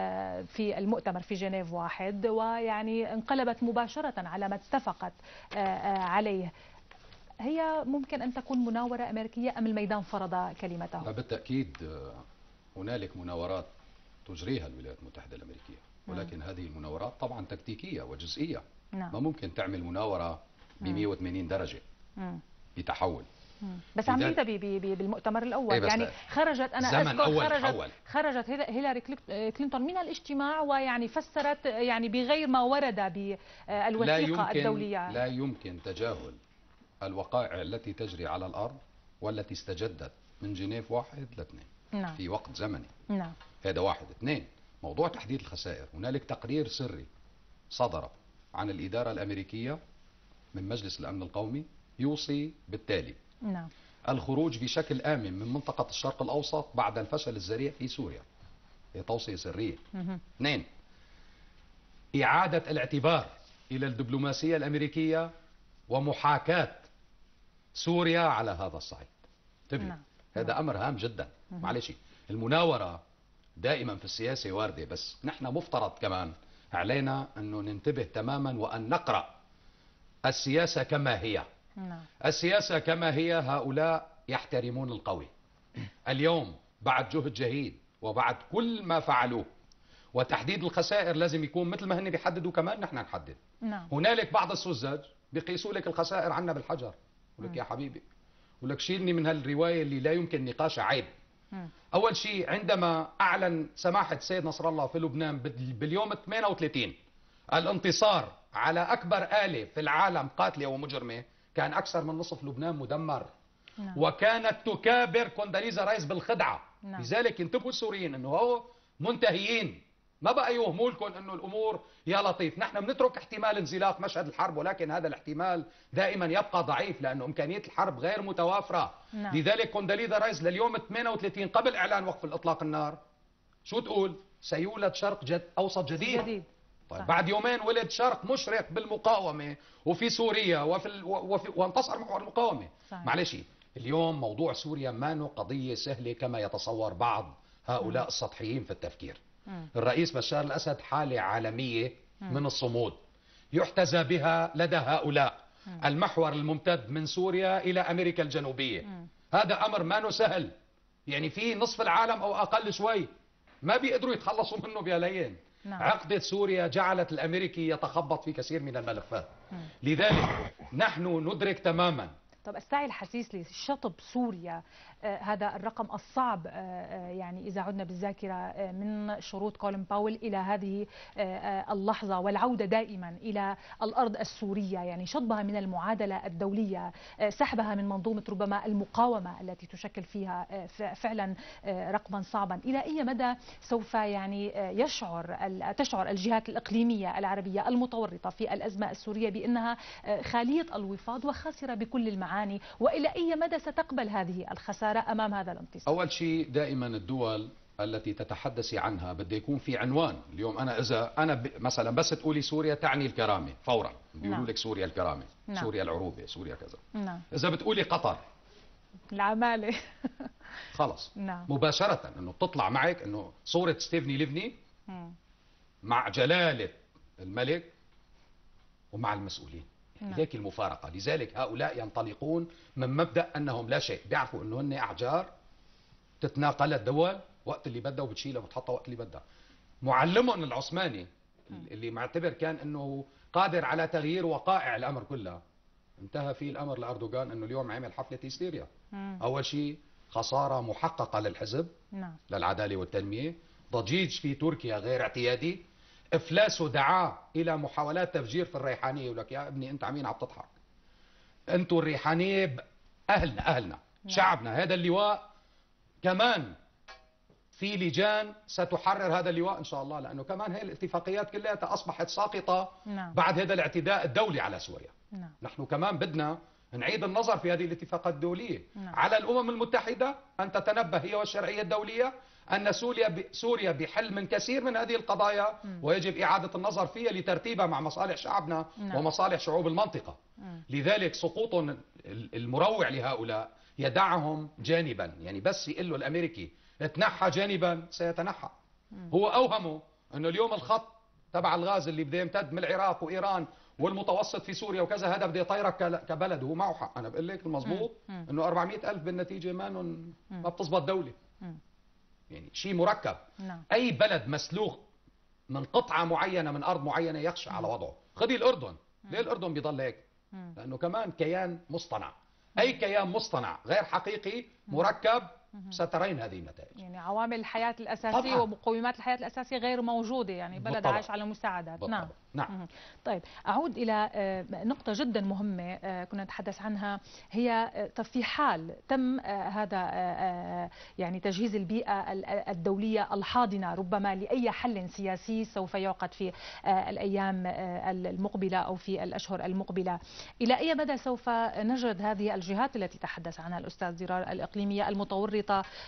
في المؤتمر في جنيف واحد، ويعني انقلبت مباشرة على ما اتفقت عليه. هي ممكن أن تكون مناورة أمريكية أم الميدان فرض كلمته؟ بالتأكيد هنالك مناورات تجريها الولايات المتحدة الأمريكية، ولكن هذه المناورات طبعا تكتيكية وجزئية. ما ممكن تعمل مناورة ب 180 درجة بتحول. بس عملتها بالمؤتمر الأول، يعني خرجت، أنا أذكر خرجت هيلاري كلينتون من الاجتماع ويعني فسرت يعني بغير ما ورد بالوثيقة الدولية. لا يمكن تجاهل الوقائع التي تجري على الأرض والتي استجدت من جنيف 1 ل 2 في وقت زمني. هذا 1. 2، موضوع تحديد الخسائر. هنالك تقرير سري صدر عن الإدارة الأمريكية من مجلس الأمن القومي يوصي بالتالي: الخروج بشكل آمن من منطقة الشرق الأوسط بعد الفشل الذريع في سوريا. هي توصية سرية. 2، إعادة الاعتبار إلى الدبلوماسية الأمريكية ومحاكاة سوريا على هذا الصعيد. هذا أمر هام جدا. معلش، المناورة دائما في السياسة واردة، بس نحن مفترض كمان علينا أنه ننتبه تماما وأن نقرأ السياسة كما هي. السياسة كما هي، هؤلاء يحترمون القوي. اليوم بعد جهد جهيد وبعد كل ما فعلوه وتحديد الخسائر لازم يكون مثل ما هن بيحددوا كمان نحن نحدد. هنالك بعض السذاج بيقيسوا لك الخسائر عنا بالحجر، بقول لك يا حبيبي، بقول لك شيلني من هالرواية اللي لا يمكن نقاشها، عيب. أول شيء عندما أعلن سماحة السيد نصر الله في لبنان باليوم 38 الانتصار على أكبر آلة في العالم قاتلة ومجرمة، كان أكثر من نصف لبنان مدمر. وكانت تكابر كونداليزا رايس بالخدعة. لذلك انتبهوا السوريين أنه هو منتهيين، ما بقى يوهموا لكم أنه الأمور يا لطيف. نحن بنترك احتمال انزلاق مشهد الحرب، ولكن هذا الاحتمال دائما يبقى ضعيف لأنه إمكانية الحرب غير متوافرة. لذلك كونداليزا رايس لليوم 38 قبل إعلان وقف الإطلاق النار شو تقول؟ سيولد شرق أوسط جديد. طيب بعد يومين ولد شرق مشرق بالمقاومة وفي سوريا وانتصر محور المقاومة. معلش، اليوم موضوع سوريا ما قضية سهلة كما يتصور بعض هؤلاء السطحيين في التفكير. الرئيس بشار الأسد حالة عالمية من الصمود يحتذى بها لدى هؤلاء. المحور الممتد من سوريا إلى أمريكا الجنوبية، هذا أمر ما سهل. يعني في نصف العالم أو أقل شوي ما بيقدروا يتخلصوا منه بهالأيام. عقدة سوريا جعلت الأمريكي يتخبط في كثير من الملفات. لذلك نحن ندرك تماما. طب السعي الحثيث لشطب سوريا، هذا الرقم الصعب، يعني إذا عدنا بالذاكرة من شروط كولين باول إلى هذه اللحظة، والعودة دائما إلى الأرض السورية، يعني شطبها من المعادلة الدولية، سحبها من منظومة ربما المقاومة التي تشكل فيها فعلا رقما صعبا. إلى أي مدى سوف يعني تشعر الجهات الإقليمية العربية المتورطة في الأزمة السورية بأنها خالية الوفاض وخاسرة بكل المعاني، وإلى أي مدى ستقبل هذه الخسارة أمام هذا الانتصار؟ أول شيء دائما الدول التي تتحدثي عنها بده يكون في عنوان. اليوم إذا أنا مثلا بس تقولي سوريا تعني الكرامة فورا بيقولوا لك سوريا الكرامة، سوريا العروبة، سوريا كذا. إذا بتقولي قطر العمالة خلص مباشرة انه بتطلع معك انه صورة ستيفني ليفني مع جلالة الملك ومع المسؤولين. هيك المفارقة. لذلك هؤلاء ينطلقون من مبدأ أنهم لا شيء، بيعرفوا أنه هن أحجار تتناقل الدول وقت اللي بدها وبتشيلها وبتحطها وقت اللي بدها. معلمهم العثماني اللي معتبر كان أنه قادر على تغيير وقائع الأمر كلها، انتهى فيه الأمر لأردوغان أنه اليوم عمل حفلة هستيريا. أول شيء خسارة محققة للحزب للعدالة والتنمية، ضجيج في تركيا غير اعتيادي، افلاسه دعاه الى محاولات تفجير في الريحانيه. يقول لك يا ابني انت عمين عم تضحك، انتوا الريحانيه اهلنا شعبنا، هذا اللواء كمان في لجان ستحرر هذا اللواء ان شاء الله، لانه كمان هي الاتفاقيات كلها اصبحت ساقطه بعد هذا الاعتداء الدولي على سوريا. نحن كمان بدنا نعيد النظر في هذه الاتفاقات الدوليه. على الامم المتحده ان تتنبه هي والشرعيه الدوليه أن سوريا بحل من كثير من هذه القضايا، ويجب إعادة النظر فيها لترتيبها مع مصالح شعبنا ومصالح شعوب المنطقة. لذلك سقوط المروع لهؤلاء يدعهم جانبا، يعني بس يقول له الأمريكي اتنحى جانبا سيتنحى. هو أوهمه أنه اليوم الخط تبع الغاز اللي بده يمتد من العراق وإيران والمتوسط في سوريا وكذا، هذا بده يطيرك كبلد. هو معه حق، أنا بقول لك المضبوط أنه 400,000 بالنتيجة ما بتزبط دولة، يعني شيء مركب. أي بلد مسلوغ من قطعة معينة من أرض معينة يخشى على وضعه. خذي الأردن، ليه الأردن بيضل هيك؟ لأنه كمان كيان مصطنع. أي كيان مصطنع غير حقيقي مركب سترين هذه النتائج. يعني عوامل الحياة الأساسية طبعا. ومقومات الحياة الأساسية غير موجودة، يعني بلد بالطبع. عايش على المساعدات. نعم. طيب أعود إلى نقطة جدا مهمة كنا نتحدث عنها، هي في حال تم هذا يعني تجهيز البيئة الدولية الحاضنة ربما لأي حل سياسي سوف يعقد في الأيام المقبلة أو في الأشهر المقبلة، إلى أي مدى سوف نجد هذه الجهات التي تحدث عنها الأستاذ ضرار الإقليمية المتورطة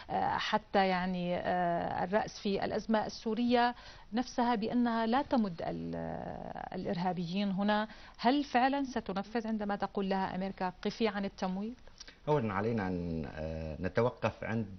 حتى يعني الرأس في الأزمة السورية نفسها بأنها لا تمد الإرهابيين هنا؟ هل فعلا ستنفذ عندما تقول لها أمريكا قفي عن التمويل؟ أولا علينا أن نتوقف عند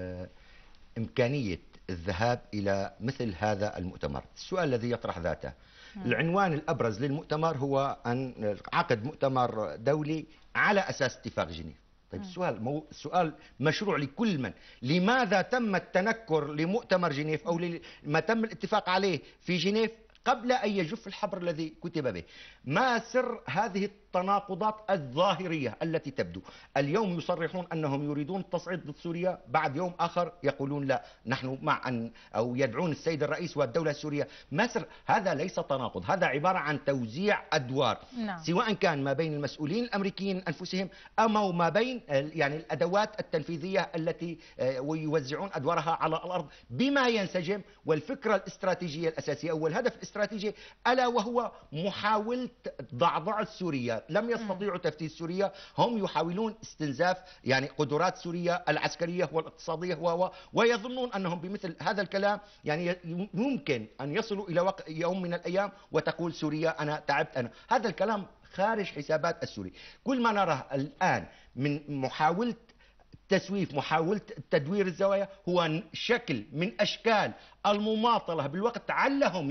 إمكانية الذهاب إلى مثل هذا المؤتمر. السؤال الذي يطرح ذاته، العنوان الأبرز للمؤتمر هو أن عقد مؤتمر دولي على أساس اتفاق جنيف. طيب السؤال مشروع لكل من، لماذا تم التنكر لمؤتمر جنيف أو ما تم الاتفاق عليه في جنيف قبل أن يجف الحبر الذي كتب به؟ ما سر هذه التناقضات الظاهرية التي تبدو. اليوم يصرحون أنهم يريدون التصعيد ضد سوريا، بعد يوم آخر يقولون لا نحن مع أن أو يدعون السيد الرئيس والدولة السورية. مصر هذا ليس تناقض، هذا عبارة عن توزيع أدوار، سواء كان ما بين المسؤولين الأمريكيين أنفسهم أو ما بين يعني الأدوات التنفيذية التي يوزعون أدوارها على الأرض بما ينسجم. والفكرة الاستراتيجية الأساسية أو الهدف الاستراتيجي ألا وهو محاولة ضعضعة سوريا. لم يستطيعوا تفتيت سوريا، هم يحاولون استنزاف يعني قدرات سوريا العسكرية والاقتصادية ويظنون أنهم بمثل هذا الكلام يعني ممكن أن يصلوا إلى وقت يوم من الأيام وتقول سوريا أنا تعبت. هذا الكلام خارج حسابات السوري. كل ما نراه الآن من محاولة تسويف، محاولة تدوير الزوايا، هو شكل من أشكال المماطلة بالوقت علهم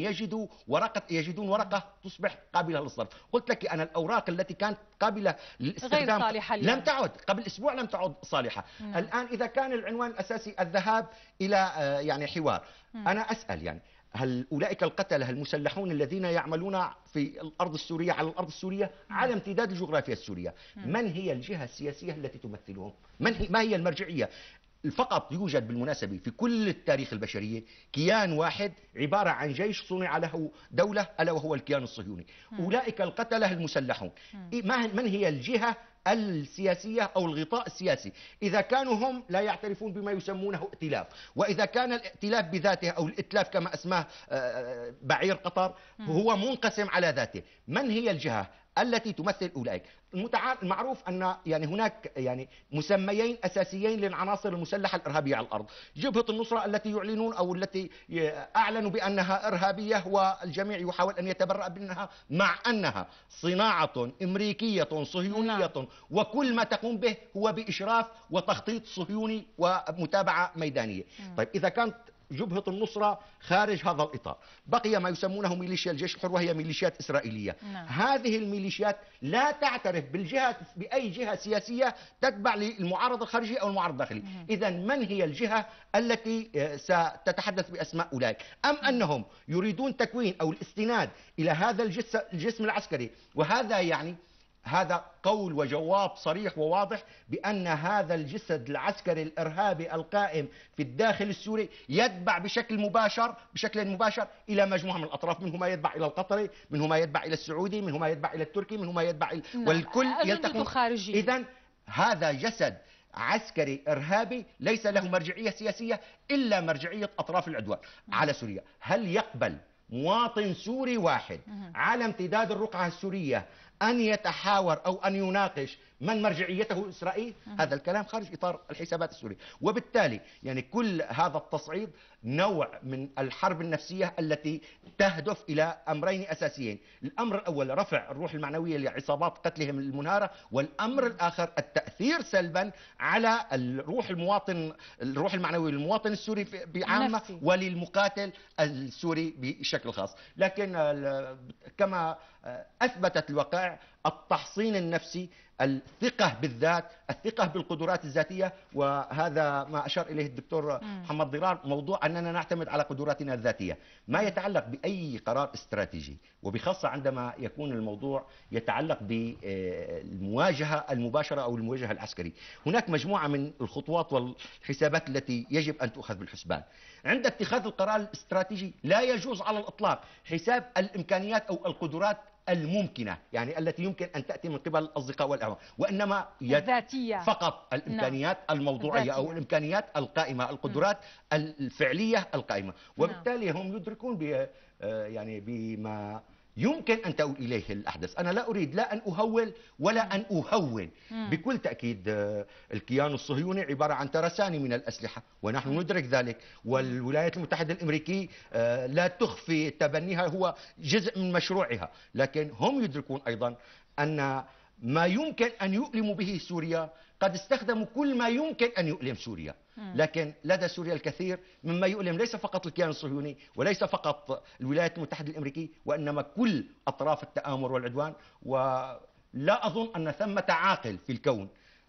يجدون ورقة تصبح قابلة للصرف. قلت لك أنا الأوراق التي كانت قابلة للاستخدام غير صالحة لم تعد قبل أسبوع، لم تعد صالحة. الآن إذا كان العنوان الأساسي الذهاب إلى يعني حوار، أنا أسأل يعني هل أولئك القتلة المسلحون الذين يعملون في الأرض السورية على الأرض السورية على امتداد الجغرافيا السورية، من هي الجهة السياسية التي تمثلهم؟ ما هي المرجعية؟ فقط يوجد بالمناسبة في كل التاريخ البشرية كيان واحد عبارة عن جيش صنع له دولة ألا وهو الكيان الصهيوني. أولئك القتلة المسلحون من هي الجهة السياسية أو الغطاء السياسي؟ إذا كانوا هم لا يعترفون بما يسمونه ائتلاف، وإذا كان الائتلاف بذاته أو الائتلاف كما اسماه بعير قطر هو منقسم على ذاته، من هي الجهة التي تمثل أولئك؟ المعروف أن يعني هناك يعني مسميين أساسيين للعناصر المسلحة الإرهابية على الأرض. جبهة النصرة التي يعلنون أو التي أعلنوا بأنها إرهابية والجميع يحاول أن يتبرأ منها، مع أنها صناعة أمريكية صهيونية وكل ما تقوم به هو بإشراف وتخطيط صهيوني ومتابعة ميدانية. طيب إذا كانت جبهة النصرة خارج هذا الإطار، بقي ما يسمونه ميليشيا الجيش الحر وهي ميليشيات إسرائيلية. هذه الميليشيات لا تعترف بالجهة بأي جهة سياسية تتبع للمعارضة الخارجية أو المعارضة الداخلي. إذا من هي الجهة التي ستتحدث بأسماء أولئك؟ أم أنهم يريدون تكوين أو الاستناد إلى هذا الجسم العسكري؟ وهذا يعني هذا قول وجواب صريح وواضح بأن هذا الجسد العسكري الإرهابي القائم في الداخل السوري يتبع بشكل مباشر إلى مجموعة من الأطراف، منه ما يتبع إلى القطري، منه ما يتبع إلى السعودي، منه ما يتبع إلى التركي، منه ما يتبع إلى والكل يلتقون. إذن هذا جسد عسكري إرهابي ليس له مرجعية سياسية إلا مرجعية أطراف العدوان على سوريا. هل يقبل مواطن سوري واحد على امتداد الرقعة السورية أن يتحاور أو أن يناقش من مرجعيته إسرائيل؟ هذا الكلام خارج إطار الحسابات السورية. وبالتالي يعني كل هذا التصعيد نوع من الحرب النفسية التي تهدف إلى أمرين أساسيين. الأمر الأول رفع الروح المعنوية لعصابات قتلهم المنهارة، والأمر الآخر التأثير سلبا على الروح المعنوي للمواطن السوري بعامة وللمقاتل السوري بشكل خاص. لكن كما أثبتت الوقائع التحصين النفسي، الثقة بالذات، الثقة بالقدرات الذاتية، وهذا ما أشار إليه الدكتور محمد ضرار، موضوع أننا نعتمد على قدراتنا الذاتية. ما يتعلق بأي قرار استراتيجي، وبخاصة عندما يكون الموضوع يتعلق بالمواجهة المباشرة أو المواجهة العسكرية، هناك مجموعة من الخطوات والحسابات التي يجب أن تؤخذ بالحسبان. عند اتخاذ القرار الاستراتيجي لا يجوز على الإطلاق حساب الإمكانيات أو القدرات الممكنة، يعني التي يمكن أن تأتي من قبل الأصدقاء والأعوان، وإنما فقط الإمكانيات الموضوعية أو الإمكانيات القائمة، القدرات الفعلية القائمة. وبالتالي هم يدركون يعني بما يمكن أن تؤول إليه الأحداث. أنا لا أريد لا أن أهول ولا أن أهون. بكل تأكيد الكيان الصهيوني عبارة عن ترساني من الأسلحة، ونحن ندرك ذلك، والولايات المتحدة الأمريكية لا تخفي تبنيها، هو جزء من مشروعها. لكن هم يدركون أيضا أن ما يمكن أن يؤلموا به سوريا قد استخدموا كل ما يمكن أن يؤلم سوريا. لكن لدى سوريا الكثير مما يؤلم ليس فقط الكيان الصهيوني وليس فقط الولايات المتحدة الأمريكية، وإنما كل أطراف التآمر والعدوان. ولا أظن أن ثمة عاقل في الكون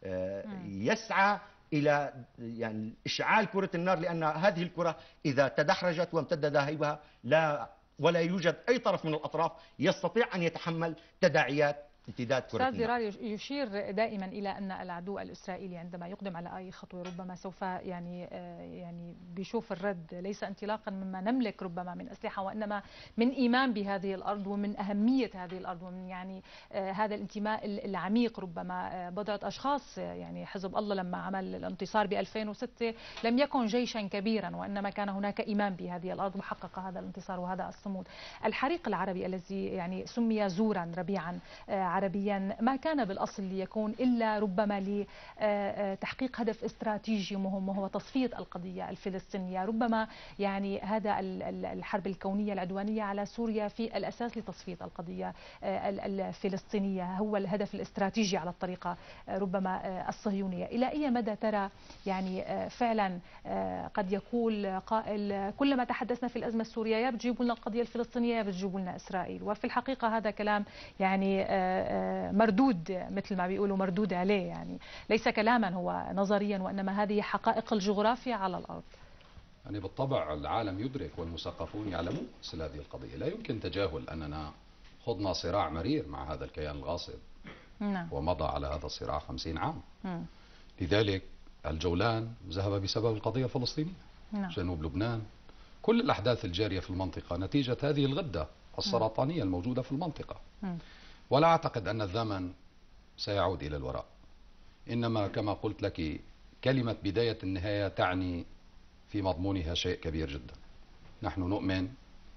يسعى إلى يعني إشعال كرة النار، لأن هذه الكرة إذا تدحرجت وامتد ذاهبها ولا يوجد أي طرف من الأطراف يستطيع أن يتحمل تداعيات امتداد كرة أستاذ النار. درار يشير دائما إلى أن العدو الإسرائيلي عندما يقدم على أي خطوة ربما سوف يعني بيشوف الرد ليس انطلاقا مما نملك ربما من أسلحة، وإنما من إيمان بهذه الأرض ومن أهمية هذه الأرض، ومن يعني هذا الانتماء العميق. ربما بضعة أشخاص، يعني حزب الله لما عمل الانتصار ب 2006 لم يكن جيشا كبيرا، وإنما كان هناك إيمان بهذه الأرض وحقق هذا الانتصار وهذا الصمود. الحريق العربي الذي يعني سمي زورا ربيعا عربيا ما كان بالأصل ليكون إلا ربما لتحقيق هدف استراتيجي مهم، وهو تصفية القضية الفلسطينية. ربما يعني هذا الحرب الكونية العدوانية على سوريا في الأساس لتصفية القضية الفلسطينية هو الهدف الاستراتيجي على الطريقة ربما الصهيونية. إلى أي مدى ترى يعني فعلا قد يقول قائل كلما تحدثنا في الأزمة السورية يا بتجيبوا لنا القضية الفلسطينية يا بتجيبوا لنا إسرائيل، وفي الحقيقة هذا كلام يعني مردود، مثل ما بيقولوا مردود عليه، يعني ليس كلاما هو نظريا، وإنما هذه حقائق الجغرافيا على الأرض. يعني بالطبع العالم يدرك والمثقفون يعلمون مثل هذه القضية. لا يمكن تجاهل أننا خضنا صراع مرير مع هذا الكيان الغاصب. نعم. ومضى على هذا الصراع 50 عام. لذلك الجولان ذهب بسبب القضية الفلسطينية. نعم. جنوب لبنان، كل الأحداث الجارية في المنطقة نتيجة هذه الغدة السرطانية الموجودة في المنطقة. ولا أعتقد أن الزمن سيعود إلى الوراء، إنما كما قلت لك كلمة بداية النهاية تعني في مضمونها شيء كبير جدا. نحن نؤمن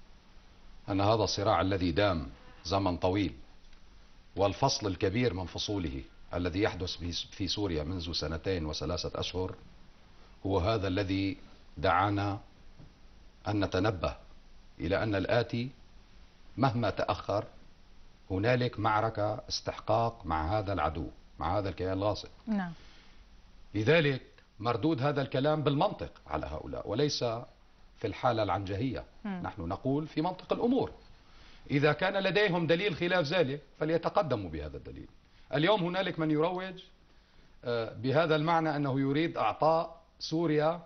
أن هذا الصراع الذي دام زمن طويل والفصل الكبير من فصوله الذي يحدث في سوريا منذ 2 و3 أشهر هو هذا الذي دعانا أن نتنبه إلى أن الآتي مهما تأخر هنالك معركة استحقاق مع هذا العدو، مع هذا الكيان الغاصب. نعم. لذلك مردود هذا الكلام بالمنطق على هؤلاء وليس في الحالة العنجهية. نحن نقول في منطق الأمور، إذا كان لديهم دليل خلاف ذلك فليتقدموا بهذا الدليل. اليوم هنالك من يروج بهذا المعنى أنه يريد أعطاء سوريا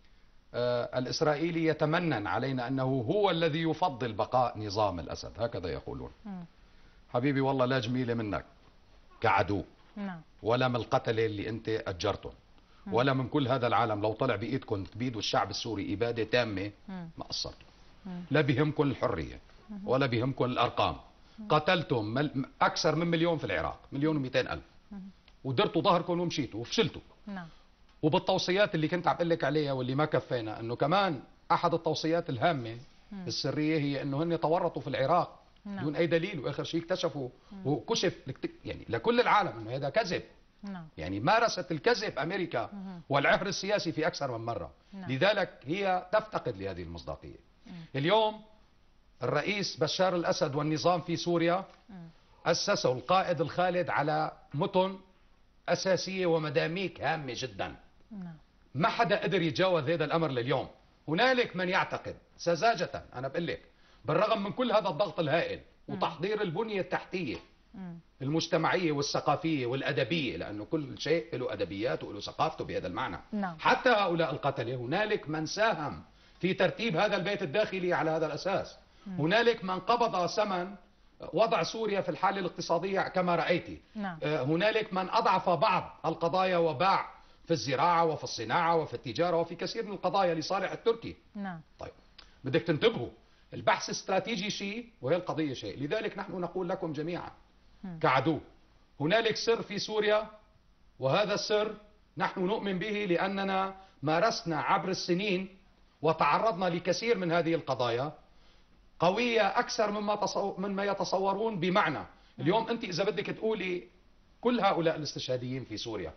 الإسرائيلي يتمنن علينا أنه هو الذي يفضل بقاء نظام الأسد، هكذا يقولون. حبيبي والله لا جميلة منك كعدو، ولا من القتلة اللي أنت أجرتهم، ولا من كل هذا العالم لو طلع بإيدكم تبيدوا الشعب السوري إبادة تامة ما قصرتوا. لا بهمكم الحرية ولا بهمكم الأرقام. قتلتم أكثر من 1,000,000 في العراق، 1,200,000، ودرتوا ظهركم ومشيتوا وفشلتوا. وبالتوصيات اللي كنت عم اقول لك عليها واللي ما كفينا، انه كمان احد التوصيات الهامه السريه هي انه هن تورطوا في العراق دون اي دليل، واخر شيء اكتشفوا وكشف يعني لكل العالم انه هذا كذب. يعني مارست الكذب امريكا والعهر السياسي في اكثر من مره. لذلك هي تفتقد لهذه المصداقيه. اليوم الرئيس بشار الاسد والنظام في سوريا اسسوا القائد الخالد على متن اساسيه ومداميك هامه جدا. ما حدا قدر يتجاوز هذا الامر لليوم. هنالك من يعتقد سذاجة، انا بقول لك بالرغم من كل هذا الضغط الهائل وتحضير البنيه التحتيه المجتمعيه والثقافيه والادبيه، لانه كل شيء له ادبيات وله ثقافته بهذا المعنى. حتى هؤلاء القتله هنالك من ساهم في ترتيب هذا البيت الداخلي على هذا الاساس. هنالك من قبض ثمن وضع سوريا في الحالة الاقتصادية كما رأيتي. هنالك من أضعف بعض القضايا وباع في الزراعة وفي الصناعة وفي التجارة وفي كثير من القضايا لصالح التركي. طيب بدك تنتبهوا، البحث الاستراتيجي شيء وهي القضية شيء. لذلك نحن نقول لكم جميعا كعدو هنالك سر في سوريا، وهذا السر نحن نؤمن به لأننا مارسنا عبر السنين وتعرضنا لكثير من هذه القضايا قوية أكثر مما يتصورون. بمعنى اليوم أنت إذا بدك تقولي كل هؤلاء الاستشهاديين في سوريا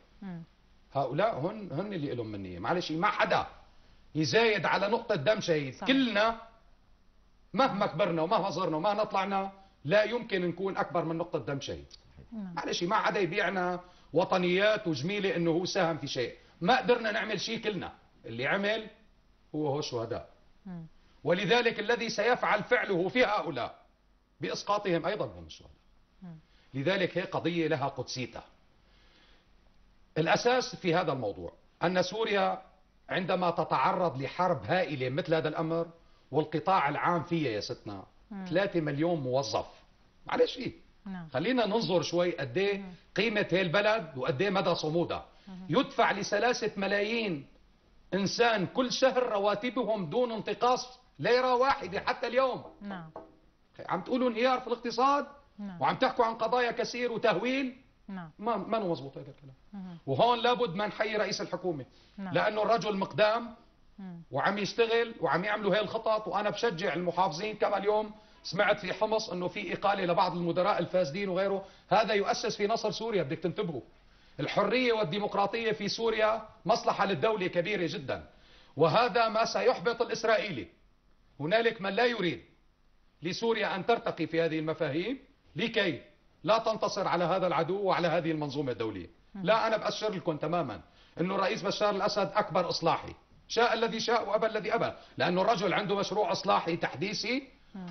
هؤلاء هن اللي لهم منية، معلش ما حدا يزايد على نقطة دم شهيد. كلنا مهما كبرنا ومهما صرنا ومهما طلعنا لا يمكن نكون أكبر من نقطة دم شهيد. معلش ما حدا يبيعنا وطنيات وجميلة إنه هو ساهم في شيء. ما قدرنا نعمل شيء كلنا، اللي عمل هو شهداء. ولذلك الذي سيفعل فعله في هؤلاء بإسقاطهم أيضا هم الشهداء. لذلك هي قضية لها قدسيتها. الأساس في هذا الموضوع أن سوريا عندما تتعرض لحرب هائلة مثل هذا الأمر والقطاع العام فيها يا ستنا 3 مليون موظف، معلش إيه خلينا ننظر شوي قد ايه قيمة هي البلد وقد ايه مدى صمودها. يدفع ل3 ملايين إنسان كل شهر رواتبهم دون انتقاص ليرة واحدة حتى اليوم. نعم. عم تقولوا انهيار في الاقتصاد وعم تحكوا عن قضايا كثير وتهويل. ما هو مضبوط هذا الكلام. وهون لابد ما نحيي رئيس الحكومة لأنه الرجل مقدام وعم يشتغل وعم يعملوا هي الخطط. وأنا بشجع المحافظين. كما اليوم سمعت في حمص أنه في إقالة لبعض المدراء الفاسدين وغيره. هذا يؤسس في نصر سوريا. بدك تنتبهوا. الحرية والديمقراطية في سوريا مصلحة للدولة كبيرة جدا، وهذا ما سيحبط الإسرائيلي. هنالك من لا يريد لسوريا أن ترتقي في هذه المفاهيم لكي لا تنتصر على هذا العدو وعلى هذه المنظومة الدولية. لا، أنا بأشر لكم تماما أنه الرئيس بشار الأسد أكبر إصلاحي، شاء الذي شاء وأبى الذي أبى، لأنه الرجل عنده مشروع إصلاحي تحديثي،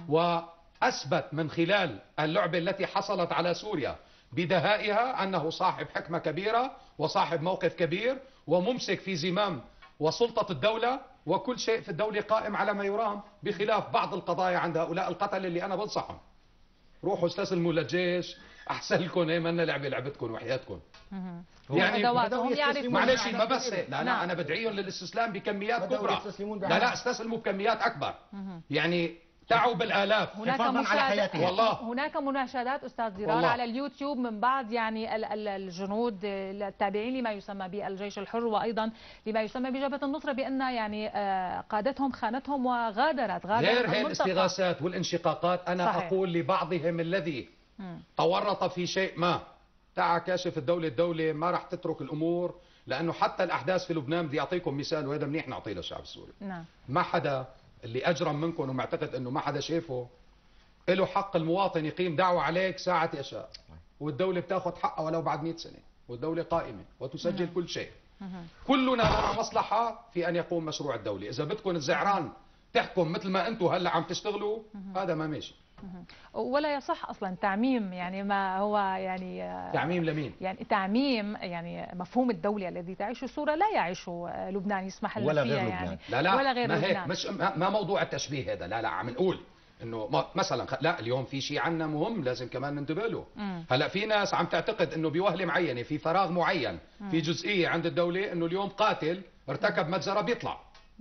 وأثبت من خلال اللعبة التي حصلت على سوريا بدهائها أنه صاحب حكمة كبيرة وصاحب موقف كبير وممسك في زمام وسلطة الدولة، وكل شيء في الدولة قائم على ما يرام، بخلاف بعض القضايا عند هؤلاء القتل اللي أنا بنصحهم روحوا استسلموا للجيش، أحسن لكم. هي منا لعبة لعبتكم وحياتكم. يعني معلش ما بس لا أنا بدعيهم للاستسلام بكميات كبرى. لا استسلموا بكميات أكبر. يعني تعوا بالآلاف حفاظا على حياتهم. والله هناك مناشدات أستاذ ضرار على اليوتيوب من بعض يعني الجنود التابعين لما يسمى بالجيش الحر وأيضا لما يسمى بجبهة النصرة بأن يعني قادتهم خانتهم وغادرت غير هي الاستغاثات والانشقاقات. أنا صحيح. أقول لبعضهم الذي تورط في شيء ما، تعا كاشف الدولة ما راح تترك الأمور، لأنه حتى الأحداث في لبنان بدي أعطيكم مثال وهذا منيح نعطيه للشعب السوري. ما حدا اللي أجرم منكم ومعتقد أنه ما حدا شايفه له حق المواطن يقيم دعوة عليك ساعة يشاء، والدولة بتاخذ حقها ولو بعد 100 سنة، والدولة قائمة وتسجل كل شيء. كلنا لنا مصلحة في أن يقوم مشروع الدولة. إذا بدكم الزعران تحكم مثل ما أنتم هلا عم تشتغلوا، هذا ما ماشي. ولا يصح اصلا تعميم، يعني ما هو يعني تعميم لمين؟ يعني تعميم يعني مفهوم الدولة الذي تعيشه سوريا لا يعيشه لبنان، يسمح لنا فيها يعني لا ولا غير ما لبنان. هيك مش ما موضوع التشبيه هذا. لا عم نقول انه مثلا لا اليوم في شيء عنا مهم لازم كمان ننتبه له. هلا في ناس عم تعتقد انه بوهله معينه في فراغ معين في جزئيه عند الدوله انه اليوم قاتل ارتكب مجزره بيطلع.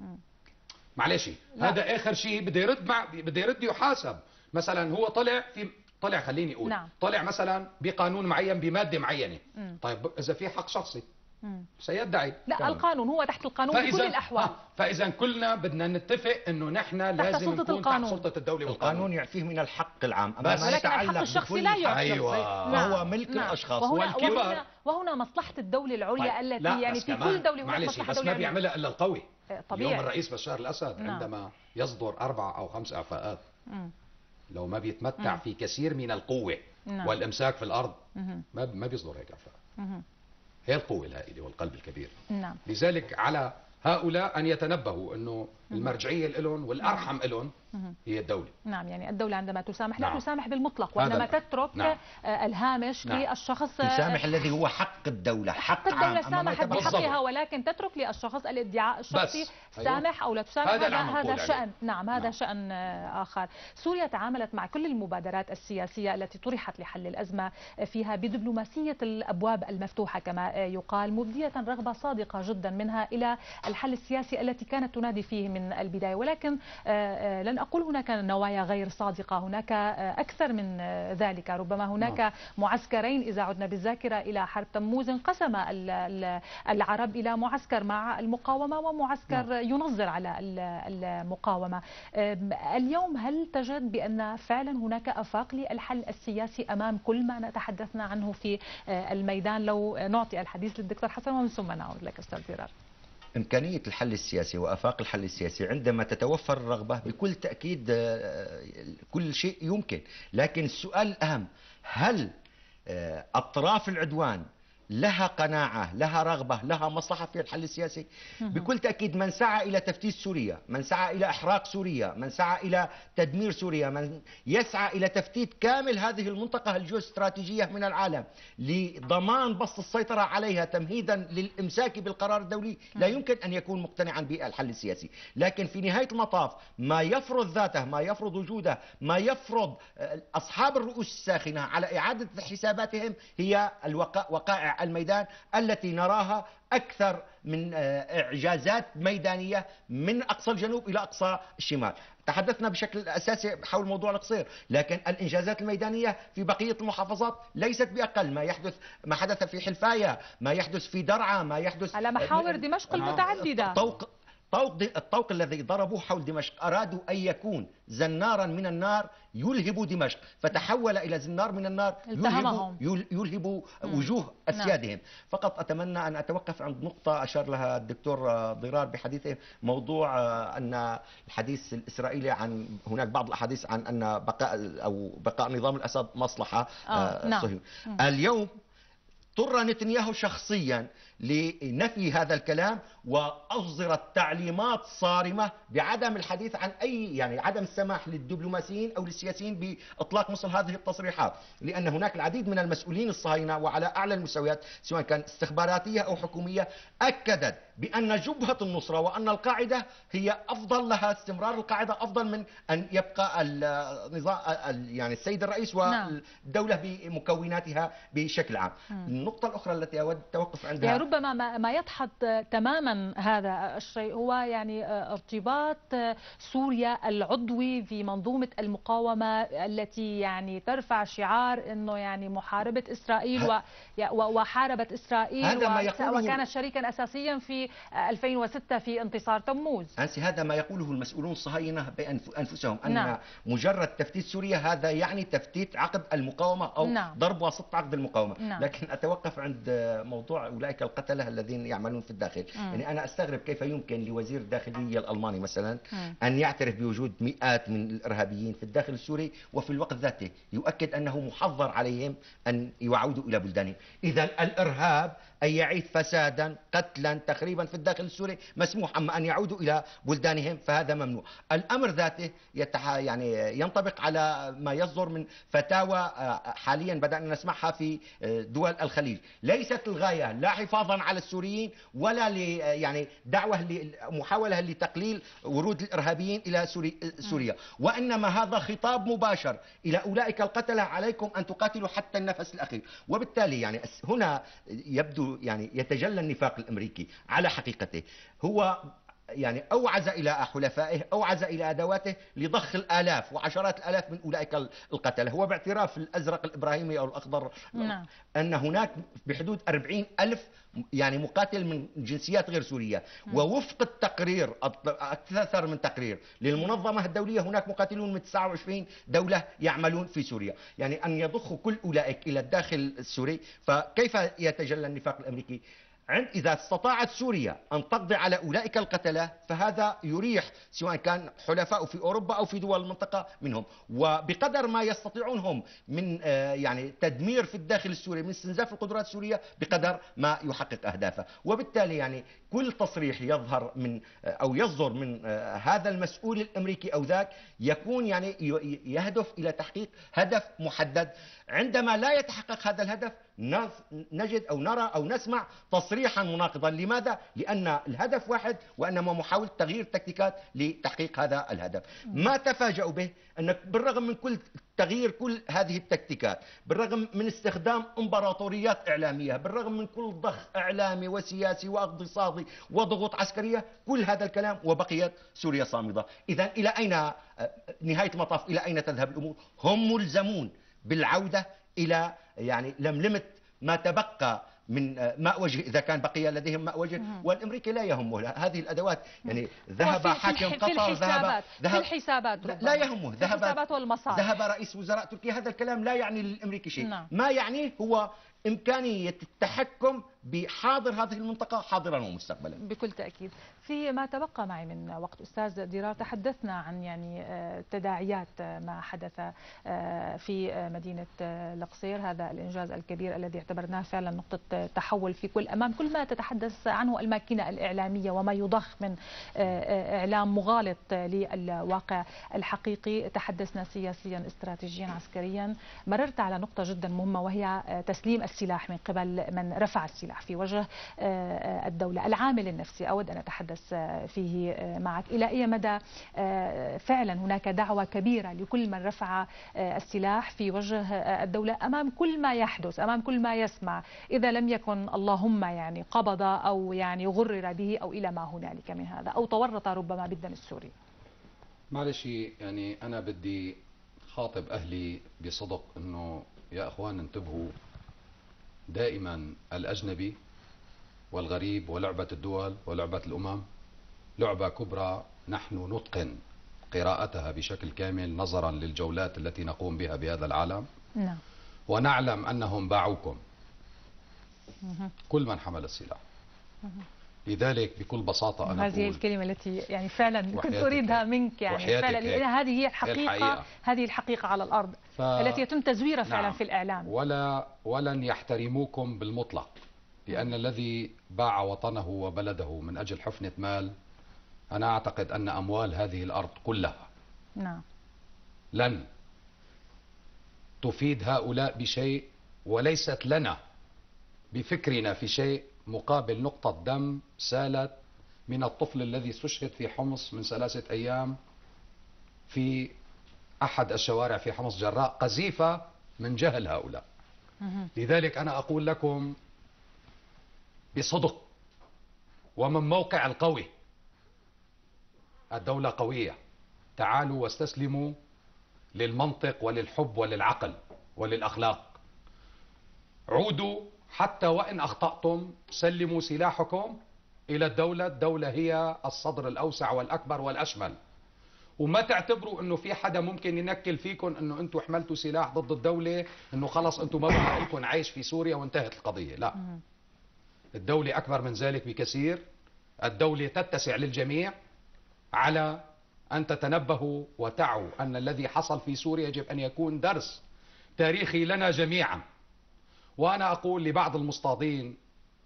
معلش هذا اخر شيء بده يرد يحاسب. مثلا هو طلع خليني اقول طلع مثلا بقانون معين بماده معينه. طيب اذا في حق شخصي سيدعي. لا كمان. القانون هو تحت القانون بكل الاحوال. فاذا كلنا بدنا نتفق انه نحن لازم نكون تحت سلطه الدوله والقانون. القانون يعفيه من الحق العام، بس ولكن الحق الشخصي لا يعفي. ايوه فهو ملك الاشخاص والكبار. وهنا مصلحه الدوله العليا التي يعني في كل دوله هناك مصلحه بس ما بيعملها الا القوي. طبيعي. اليوم الرئيس بشار الاسد عندما يصدر 4 أو 5 اعفاءات لو ما بيتمتع في كثير من القوه والامساك في الارض ما بيصدر هيك اعفاء. هي القوة الهائلة والقلب الكبير. لذلك على هؤلاء أن يتنبهوا أنه المرجعية لهم والأرحم لهم هي الدولة. يعني الدولة عندما تسامح لا تسامح بالمطلق، وإنما تترك الهامش للشخص. تسامح الذي هو حق الدولة، حق الدولة سامحت بحقها، ولكن تترك للشخص الادعاء الشخصي سامح أو لا تسامح. هذا شأن. هذا شأن آخر. سوريا تعاملت مع كل المبادرات السياسية التي طرحت لحل الأزمة فيها بدبلوماسية الأبواب المفتوحة كما يقال، مبدية رغبة صادقة جدا منها إلى الحل السياسي التي كانت تنادي فيه من البداية. ولكن لن أقول هناك نوايا غير صادقة، هناك أكثر من ذلك. ربما هناك معسكرين إذا عدنا بالذاكرة إلى حرب تموز انقسم العرب إلى معسكر مع المقاومة ومعسكر ينظر على المقاومة. اليوم هل تجد بأن فعلا هناك آفاق للحل السياسي أمام كل ما نتحدثنا عنه في الميدان؟ لو نعطي الحديث للدكتور حسن ومن ثم نعود لك أستاذ ضرار. إمكانية الحل السياسي وآفاق الحل السياسي عندما تتوفر الرغبة بكل تأكيد كل شيء يمكن، لكن السؤال الأهم هل أطراف العدوان لها قناعة، لها رغبة، لها مصلحة في الحل السياسي، بكل تأكيد من سعى إلى تفتيت سوريا، من سعى إلى إحراق سوريا، من سعى إلى تدمير سوريا، من يسعى إلى تفتيت كامل هذه المنطقة الجيوستراتيجية من العالم لضمان بسط السيطرة عليها تمهيدا للإمساك بالقرار الدولي، لا يمكن أن يكون مقتنعا بالحل السياسي. لكن في نهاية المطاف ما يفرض ذاته، ما يفرض وجوده، ما يفرض أصحاب الرؤوس الساخنة على إعادة حساباتهم هي وقائع الميدان التي نراها أكثر من إعجازات ميدانية من أقصى الجنوب إلى أقصى الشمال. تحدثنا بشكل أساسي حول موضوع القصير، لكن الإنجازات الميدانية في بقية المحافظات ليست بأقل. ما حدث في حلفاية، ما يحدث في درعا، ما يحدث على محاور دمشق المتعددة. الطوق الذي ضربوه حول دمشق أرادوا أن يكون زنارا من النار يلهب دمشق، فتحول إلى زنار من النار يلهب وجوه أسيادهم. فقط أتمنى أن أتوقف عند نقطة أشار لها الدكتور ضرار بحديثه، موضوع أن الحديث الإسرائيلي عن هناك بعض الأحاديث عن أن بقاء نظام الأسد مصلحة صهيونية. اليوم اضطر نتنياهو شخصيا لنفي هذا الكلام، وأصدرت تعليمات صارمة بعدم الحديث عن عدم السماح للدبلوماسيين أو للسياسيين بإطلاق مثل هذه التصريحات، لأن هناك العديد من المسؤولين الصهاينة وعلى أعلى المستويات سواء كان استخباراتية أو حكومية أكدت بأن جبهة النصرة وأن القاعدة هي أفضل لها، استمرار القاعدة أفضل من أن يبقى النظام السيد الرئيس والدولة بمكوناتها بشكل عام. النقطة الأخرى التي أود التوقف عندها، ربما ما يدحض تماما هذا الشيء هو ارتباط سوريا العضوي في منظومة المقاومة التي ترفع شعار انه محاربة اسرائيل وحاربت اسرائيل وكانت شريكا اساسيا في 2006 في انتصار تموز. هذا ما يقوله المسؤولون الصهاينة بأنفسهم، أن مجرد تفتيت سوريا هذا يعني تفتيت عقد المقاومة أو ضرب وسط عقد المقاومة. لكن أتوقف عند موضوع أولئك القتلة الذين يعملون في الداخل. أنا أستغرب كيف يمكن لوزير الداخلية الألماني مثلا أن يعترف بوجود مئات من الإرهابيين في الداخل السوري، وفي الوقت ذاته يؤكد أنه محظر عليهم أن يعودوا إلى بلدانهم. إذا الإرهاب أن يعيث فسادا، قتلا، تخريبا في الداخل السوري مسموح، أما أن يعودوا إلى بلدانهم فهذا ممنوع. الأمر ذاته ينطبق على ما يصدر من فتاوى حاليا بدأنا نسمعها في دول الخليج. ليست الغاية لا حفاظا على السوريين ولا دعوة محاولة لتقليل ورود الإرهابيين إلى سوريا، وإنما هذا خطاب مباشر إلى أولئك القتلة: عليكم أن تقاتلوا حتى النفس الأخير. وبالتالي هنا يبدو يتجلى النفاق الأمريكي على حقيقته. هو أوعز إلى حلفائه، أوعز إلى أدواته لضخ الآلاف وعشرات الآلاف من أولئك القتلة. هو باعتراف الأزرق الإبراهيمي أو الأخضر أن هناك بحدود 40,000 مقاتل من جنسيات غير سورية، ووفق التقرير أكثر من تقرير للمنظمة الدولية هناك مقاتلون من 29 دولة يعملون في سوريا. أن يضخوا كل أولئك إلى الداخل السوري، فكيف يتجلى النفاق الأمريكي؟ إذا استطاعت سوريا أن تقضي على أولئك القتلة فهذا يريح سواء كان حلفاء في أوروبا أو في دول المنطقة منهم، وبقدر ما يستطيعون هم من تدمير في الداخل السوري، من استنزاف القدرات السورية، بقدر ما يحقق أهدافه. وبالتالي كل تصريح يظهر من أو يصدر من هذا المسؤول الأمريكي أو ذاك يكون يهدف إلى تحقيق هدف محدد. عندما لا يتحقق هذا الهدف نجد أو نرى أو نسمع تصريحا مناقضا. لماذا؟ لأن الهدف واحد، وإنما محاولة تغيير تكتيكات لتحقيق هذا الهدف. ما تفاجأوا به أن بالرغم من تغيير كل هذه التكتيكات، بالرغم من استخدام امبراطوريات إعلامية، بالرغم من كل ضخ إعلامي وسياسي واقتصادي وضغوط عسكرية، كل هذا الكلام وبقيت سوريا صامدة. إذا إلى أين نهاية المطاف؟ إلى أين تذهب الأمور؟ هم ملزمون بالعودة إلى لملمة ما تبقى من ماء وجه إذا كان بقي لديهم ماء وجه. والأمريكي لا يهمه هذه الأدوات. ذهب حاكم قطر، في الحسابات لا يهمه، الحسابات والمصالح، ذهب رئيس وزراء تركيا. هذا الكلام لا يعني للأمريكي شيء. ما يعنيه هو إمكانية التحكم بحاضر هذه المنطقة حاضرا ومستقبلا. بكل تأكيد. فيما تبقى معي من وقت أستاذ ضرار، تحدثنا عن يعني تداعيات ما حدث في مدينة القصير، هذا الإنجاز الكبير الذي اعتبرناه فعلا نقطة تحول في أمام كل ما تتحدث عنه الماكينة الإعلامية وما يضخ من إعلام مغالط للواقع الحقيقي. تحدثنا سياسيا، استراتيجيا، عسكريا. مررت على نقطة جدا مهمة وهي تسليم السلاح من قبل من رفع السلاح في وجه الدولة. العامل النفسي أود أن أتحدث فيه معك، إلى أي مدى فعلا هناك دعوة كبيرة لكل من رفع السلاح في وجه الدولة أمام كل ما يحدث، أمام كل ما يسمع، إذا لم يكن اللهم يعني قبض أو يعني غرر به أو إلى ما هنالك من هذا، أو تورط ربما بالدم السوري؟ معلش يعني أنا بدي خاطب أهلي بصدق أنه يا أخوان انتبهوا، دائما الأجنبي والغريب ولعبة الدول ولعبة الأمم لعبة كبرى نحن نتقن قراءتها بشكل كامل نظرا للجولات التي نقوم بها بهذا العالم. نعم. ونعلم أنهم باعوكم كل من حمل السلاح. لذلك بكل بساطة أنا هذه الكلمة التي يعني فعلا كنت أريدها منك، يعني فعلا لأن هذه هي الحقيقة، هذه الحقيقة على الأرض التي يتم تزويرها فعلا. نعم. في الإعلام. ولن يحترموكم بالمطلق، لأن الذي باع وطنه وبلده من أجل حفنة مال، أنا أعتقد أن أموال هذه الأرض كلها نعم لن تفيد هؤلاء بشيء، وليست لنا بفكرنا في شيء مقابل نقطة دم سالت من الطفل الذي استشهد في حمص من 3 أيام في أحد الشوارع في حمص جراء قذيفة من جهل هؤلاء. لذلك أنا أقول لكم بصدق ومن موقع القوي، الدولة قوية، تعالوا واستسلموا للمنطق وللحب وللعقل وللأخلاق. عودوا حتى وإن أخطأتم، سلموا سلاحكم إلى الدولة. الدولة هي الصدر الأوسع والأكبر والأشمل، وما تعتبروا أنه في حدا ممكن ينكل فيكم أنه أنتم حملتوا سلاح ضد الدولة أنه خلص أنتم ما بقى لكم عيش في سوريا وانتهت القضية. لا، الدولة أكبر من ذلك بكثير. الدولة تتسع للجميع. على أن تتنبهوا وتعوا أن الذي حصل في سوريا يجب أن يكون درس تاريخي لنا جميعا. وأنا أقول لبعض المصطادين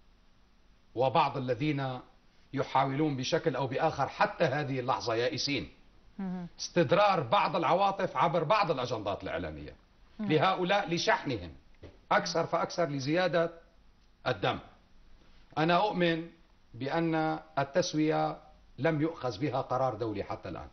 وبعض الذين يحاولون بشكل أو بآخر حتى هذه اللحظة يائسين، استدرار بعض العواطف عبر بعض الأجندات الإعلامية لهؤلاء لشحنهم أكثر فأكثر لزيادة الدم. أنا أؤمن بأن التسوية لم يؤخذ بها قرار دولي حتى الآن،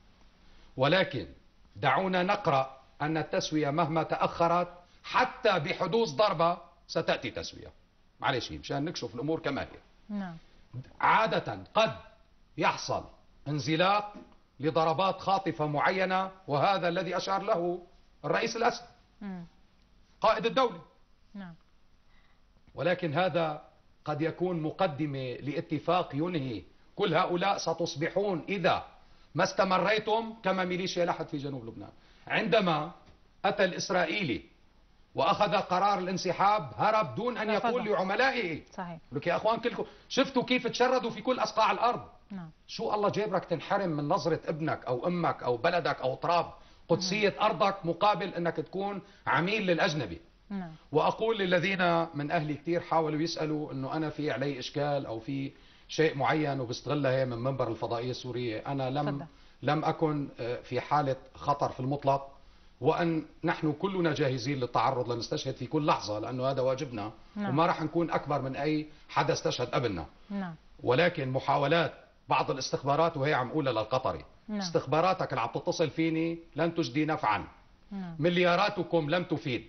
ولكن دعونا نقرأ أن التسوية مهما تأخرت حتى بحدوث ضربة ستأتي تسوية. معلش مشان نكشف الأمور كما هي. نعم. عادة قد يحصل انزلاق لضربات خاطفة معينة، وهذا الذي أشار له الرئيس الأسد قائد الدولة. نعم. ولكن هذا قد يكون مقدمة لاتفاق ينهي كل هؤلاء. ستصبحون إذا ما استمريتم كما ميليشيا لحد في جنوب لبنان. عندما أتى الإسرائيلي وأخذ قرار الانسحاب هرب دون أن يقول لعملائه. صحيح. لك يا أخوان كلكم شفتوا كيف تشردوا في كل أصقاع الأرض. نعم. شو الله جابرك تنحرم من نظرة ابنك أو أمك أو بلدك أو تراب قدسية أرضك مقابل أنك تكون عميل للأجنبي. نعم. وأقول للذين من أهلي كثير حاولوا يسألوا أنه أنا في علي إشكال أو في شيء معين وبستغلها هي من منبر الفضائية السورية، أنا لم أكن في حالة خطر في المطلق، وأن نحن كلنا جاهزين للتعرض لنستشهد في كل لحظة، لأنه هذا واجبنا. نعم. وما راح نكون أكبر من أي حدا استشهد قبلنا. نعم. ولكن محاولات بعض الاستخبارات، وهي عم أقولها للقطري، نعم. استخباراتك اللي عم تتصل فيني لن تجدي نفعا. نعم. ملياراتكم لم تفيد.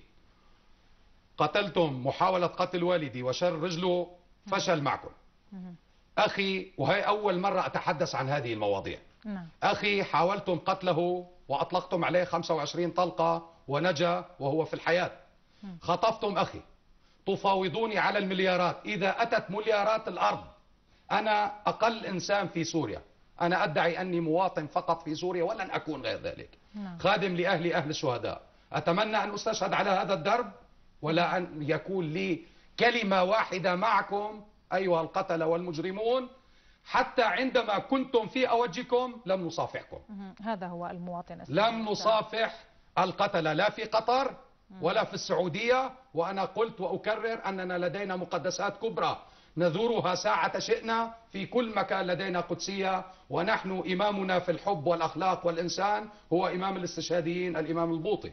قتلتم محاولة قتل والدي وشر رجله، فشل معكم. أخي، وهي أول مرة أتحدث عن هذه المواضيع. نعم. أخي حاولتم قتله وأطلقتم عليه 25 طلقة ونجا وهو في الحياة. خطفتم أخي، تفاوضوني على المليارات. إذا أتت مليارات الأرض، أنا أقل إنسان في سوريا، أنا أدعي أني مواطن فقط في سوريا ولن أكون غير ذلك. نعم. خادم لأهلي أهل الشهداء. أتمنى أن أستشهد على هذا الدرب ولا أن يكون لي كلمة واحدة معكم أيها القتلة والمجرمون. حتى عندما كنتم في أوجكم لم نصافحكم. هذا هو المواطن لم نصافح القتلة لا في قطر ولا في السعودية. وأنا قلت وأكرر أننا لدينا مقدسات كبرى نزورها ساعة شئنا في كل مكان. لدينا قدسية، ونحن إمامنا في الحب والأخلاق والإنسان هو إمام الاستشهاديين الإمام البوطي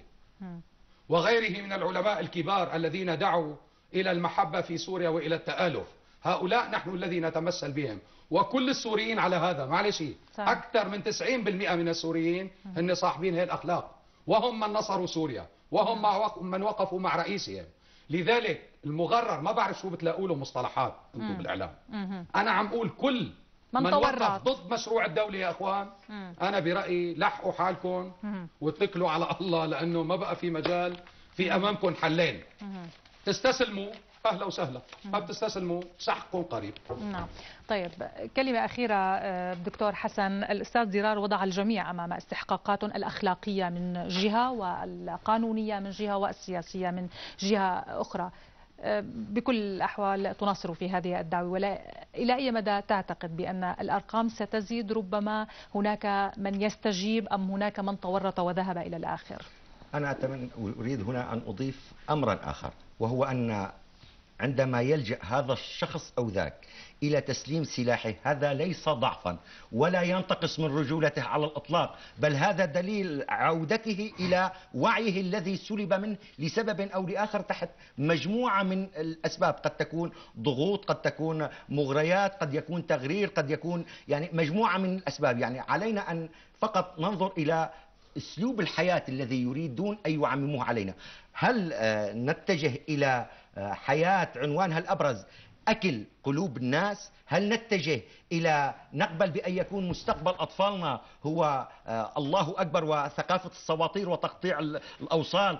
وغيره من العلماء الكبار الذين دعوا إلى المحبة في سوريا وإلى التآلف. هؤلاء نحن الذين نتمثل بهم، وكل السوريين على هذا. معلش، أكثر من 90% من السوريين هن صاحبين هي الأخلاق، وهم من نصروا سوريا، وهم من وقفوا مع رئيسهم. لذلك المغرر ما بعرف شو بتلاقوا له مصطلحات انتم بالاعلام. انا عم اقول كل من وقف ضد مشروع الدولة يا اخوان، انا برايي لحقوا حالكم واتكلوا على الله، لانه ما بقى في مجال. في امامكم حلين: تستسلموا اهلا وسهلا، ما بتستسلموا سحقكم قريب. نعم. طيب، كلمة أخيرة دكتور حسن. الأستاذ ضرار وضع الجميع أمام استحقاقات الأخلاقية من جهة، والقانونية من جهة، والسياسية من جهة أخرى. بكل الأحوال تناصر في هذه الدعوة، إلى أي مدى تعتقد بأن الأرقام ستزيد؟ ربما هناك من يستجيب أم هناك من تورط وذهب إلى الآخر؟ أنا أريد هنا أن أضيف أمرا آخر، وهو أن عندما يلجأ هذا الشخص أو ذاك إلى تسليم سلاحه، هذا ليس ضعفا ولا ينتقص من رجولته على الإطلاق، بل هذا دليل عودته إلى وعيه الذي سلب منه لسبب أو لآخر تحت مجموعة من الأسباب. قد تكون ضغوط، قد تكون مغريات، قد يكون تغرير، قد يكون يعني مجموعة من الأسباب. يعني علينا أن فقط ننظر إلى أسلوب الحياة الذي يريدون أن يعمموه علينا. هل نتجه إلى حياة عنوانها الأبرز أكل قلوب الناس؟ هل نتجه إلى نقبل بأن يكون مستقبل أطفالنا هو الله أكبر وثقافة السواطير وتقطيع الأوصال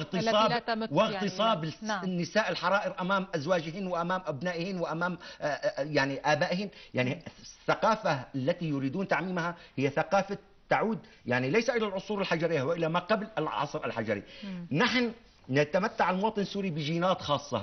واغتصاب النساء الحرائر أمام أزواجهن وأمام أبنائهن وأمام يعني آبائهن؟ يعني الثقافة التي يريدون تعميمها هي ثقافة تعود يعني ليس إلى العصور الحجرية وإلى ما قبل العصر الحجري. نحن نتمتع المواطن السوري بجينات خاصة،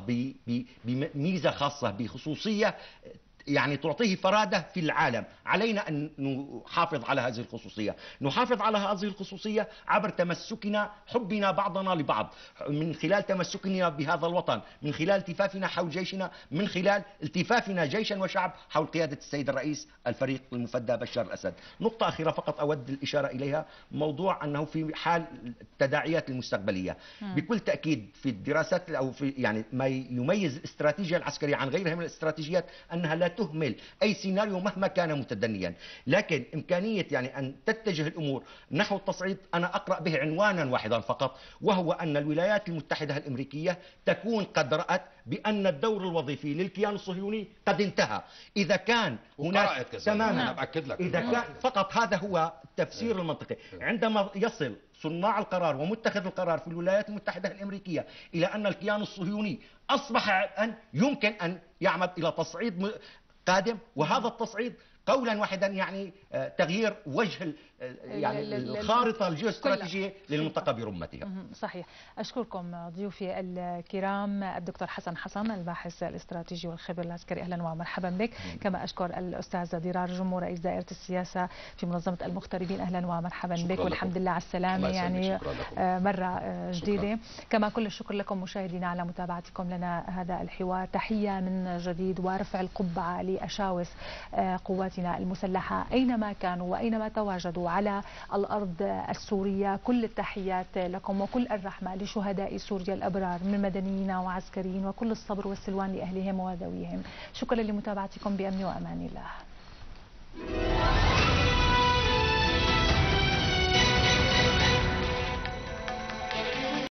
بميزة خاصة، بخصوصية يعني تعطيه فرادة في العالم. علينا أن نحافظ على هذه الخصوصية، نحافظ على هذه الخصوصية عبر تمسكنا، حبنا بعضنا لبعض، من خلال تمسكنا بهذا الوطن، من خلال التفافنا حول جيشنا، من خلال التفافنا جيشا وشعب حول قيادة السيد الرئيس الفريق المفدى بشار الأسد. نقطة أخيرة فقط أود الإشارة إليها، موضوع أنه في حال التداعيات المستقبلية بكل تأكيد في الدراسات أو في يعني ما يميز الاستراتيجية العسكرية عن غيرها من الاستراتيجيات أنها لا تهمل أي سيناريو مهما كان متدنيا، لكن إمكانية يعني أن تتجه الأمور نحو التصعيد أنا أقرأ به عنوانا واحدا فقط، وهو أن الولايات المتحدة الأمريكية تكون قد رأت بأن الدور الوظيفي للكيان الصهيوني قد انتهى. إذا كان هناك تماما، إذا كان فقط هذا هو التفسير المنطقي. عندما يصل صناع القرار ومتخذ القرار في الولايات المتحدة الأمريكية إلى أن الكيان الصهيوني أصبح أن يمكن أن يعمد إلى تصعيد قادم، وهذا التصعيد قولا واحدا يعني تغيير وجه يعني الخارطة الجيوستراتيجية للمنطقة برمتها. صحيح. أشكركم ضيوفي الكرام الدكتور حسن الباحث الاستراتيجي والخبير العسكري، أهلا ومرحبا بك. كما أشكر الأستاذ ضرار جمو رئيس دائرة السياسة في منظمة المغتربين، أهلا ومرحبا بك، والحمد لله على السلامة يعني مرة جديدة. كما كل الشكر لكم مشاهدينا على متابعتكم لنا هذا الحوار. تحية من جديد ورفع القبعة لأشاوس قواتنا المسلحة أينما كانوا وأينما تواجدوا على الأرض السورية. كل التحيات لكم وكل الرحمة لشهداء سوريا الأبرار من مدنيين وعسكريين، وكل الصبر والسلوان لأهلهم وذويهم. شكرا لمتابعتكم، بأمن وأمان الله.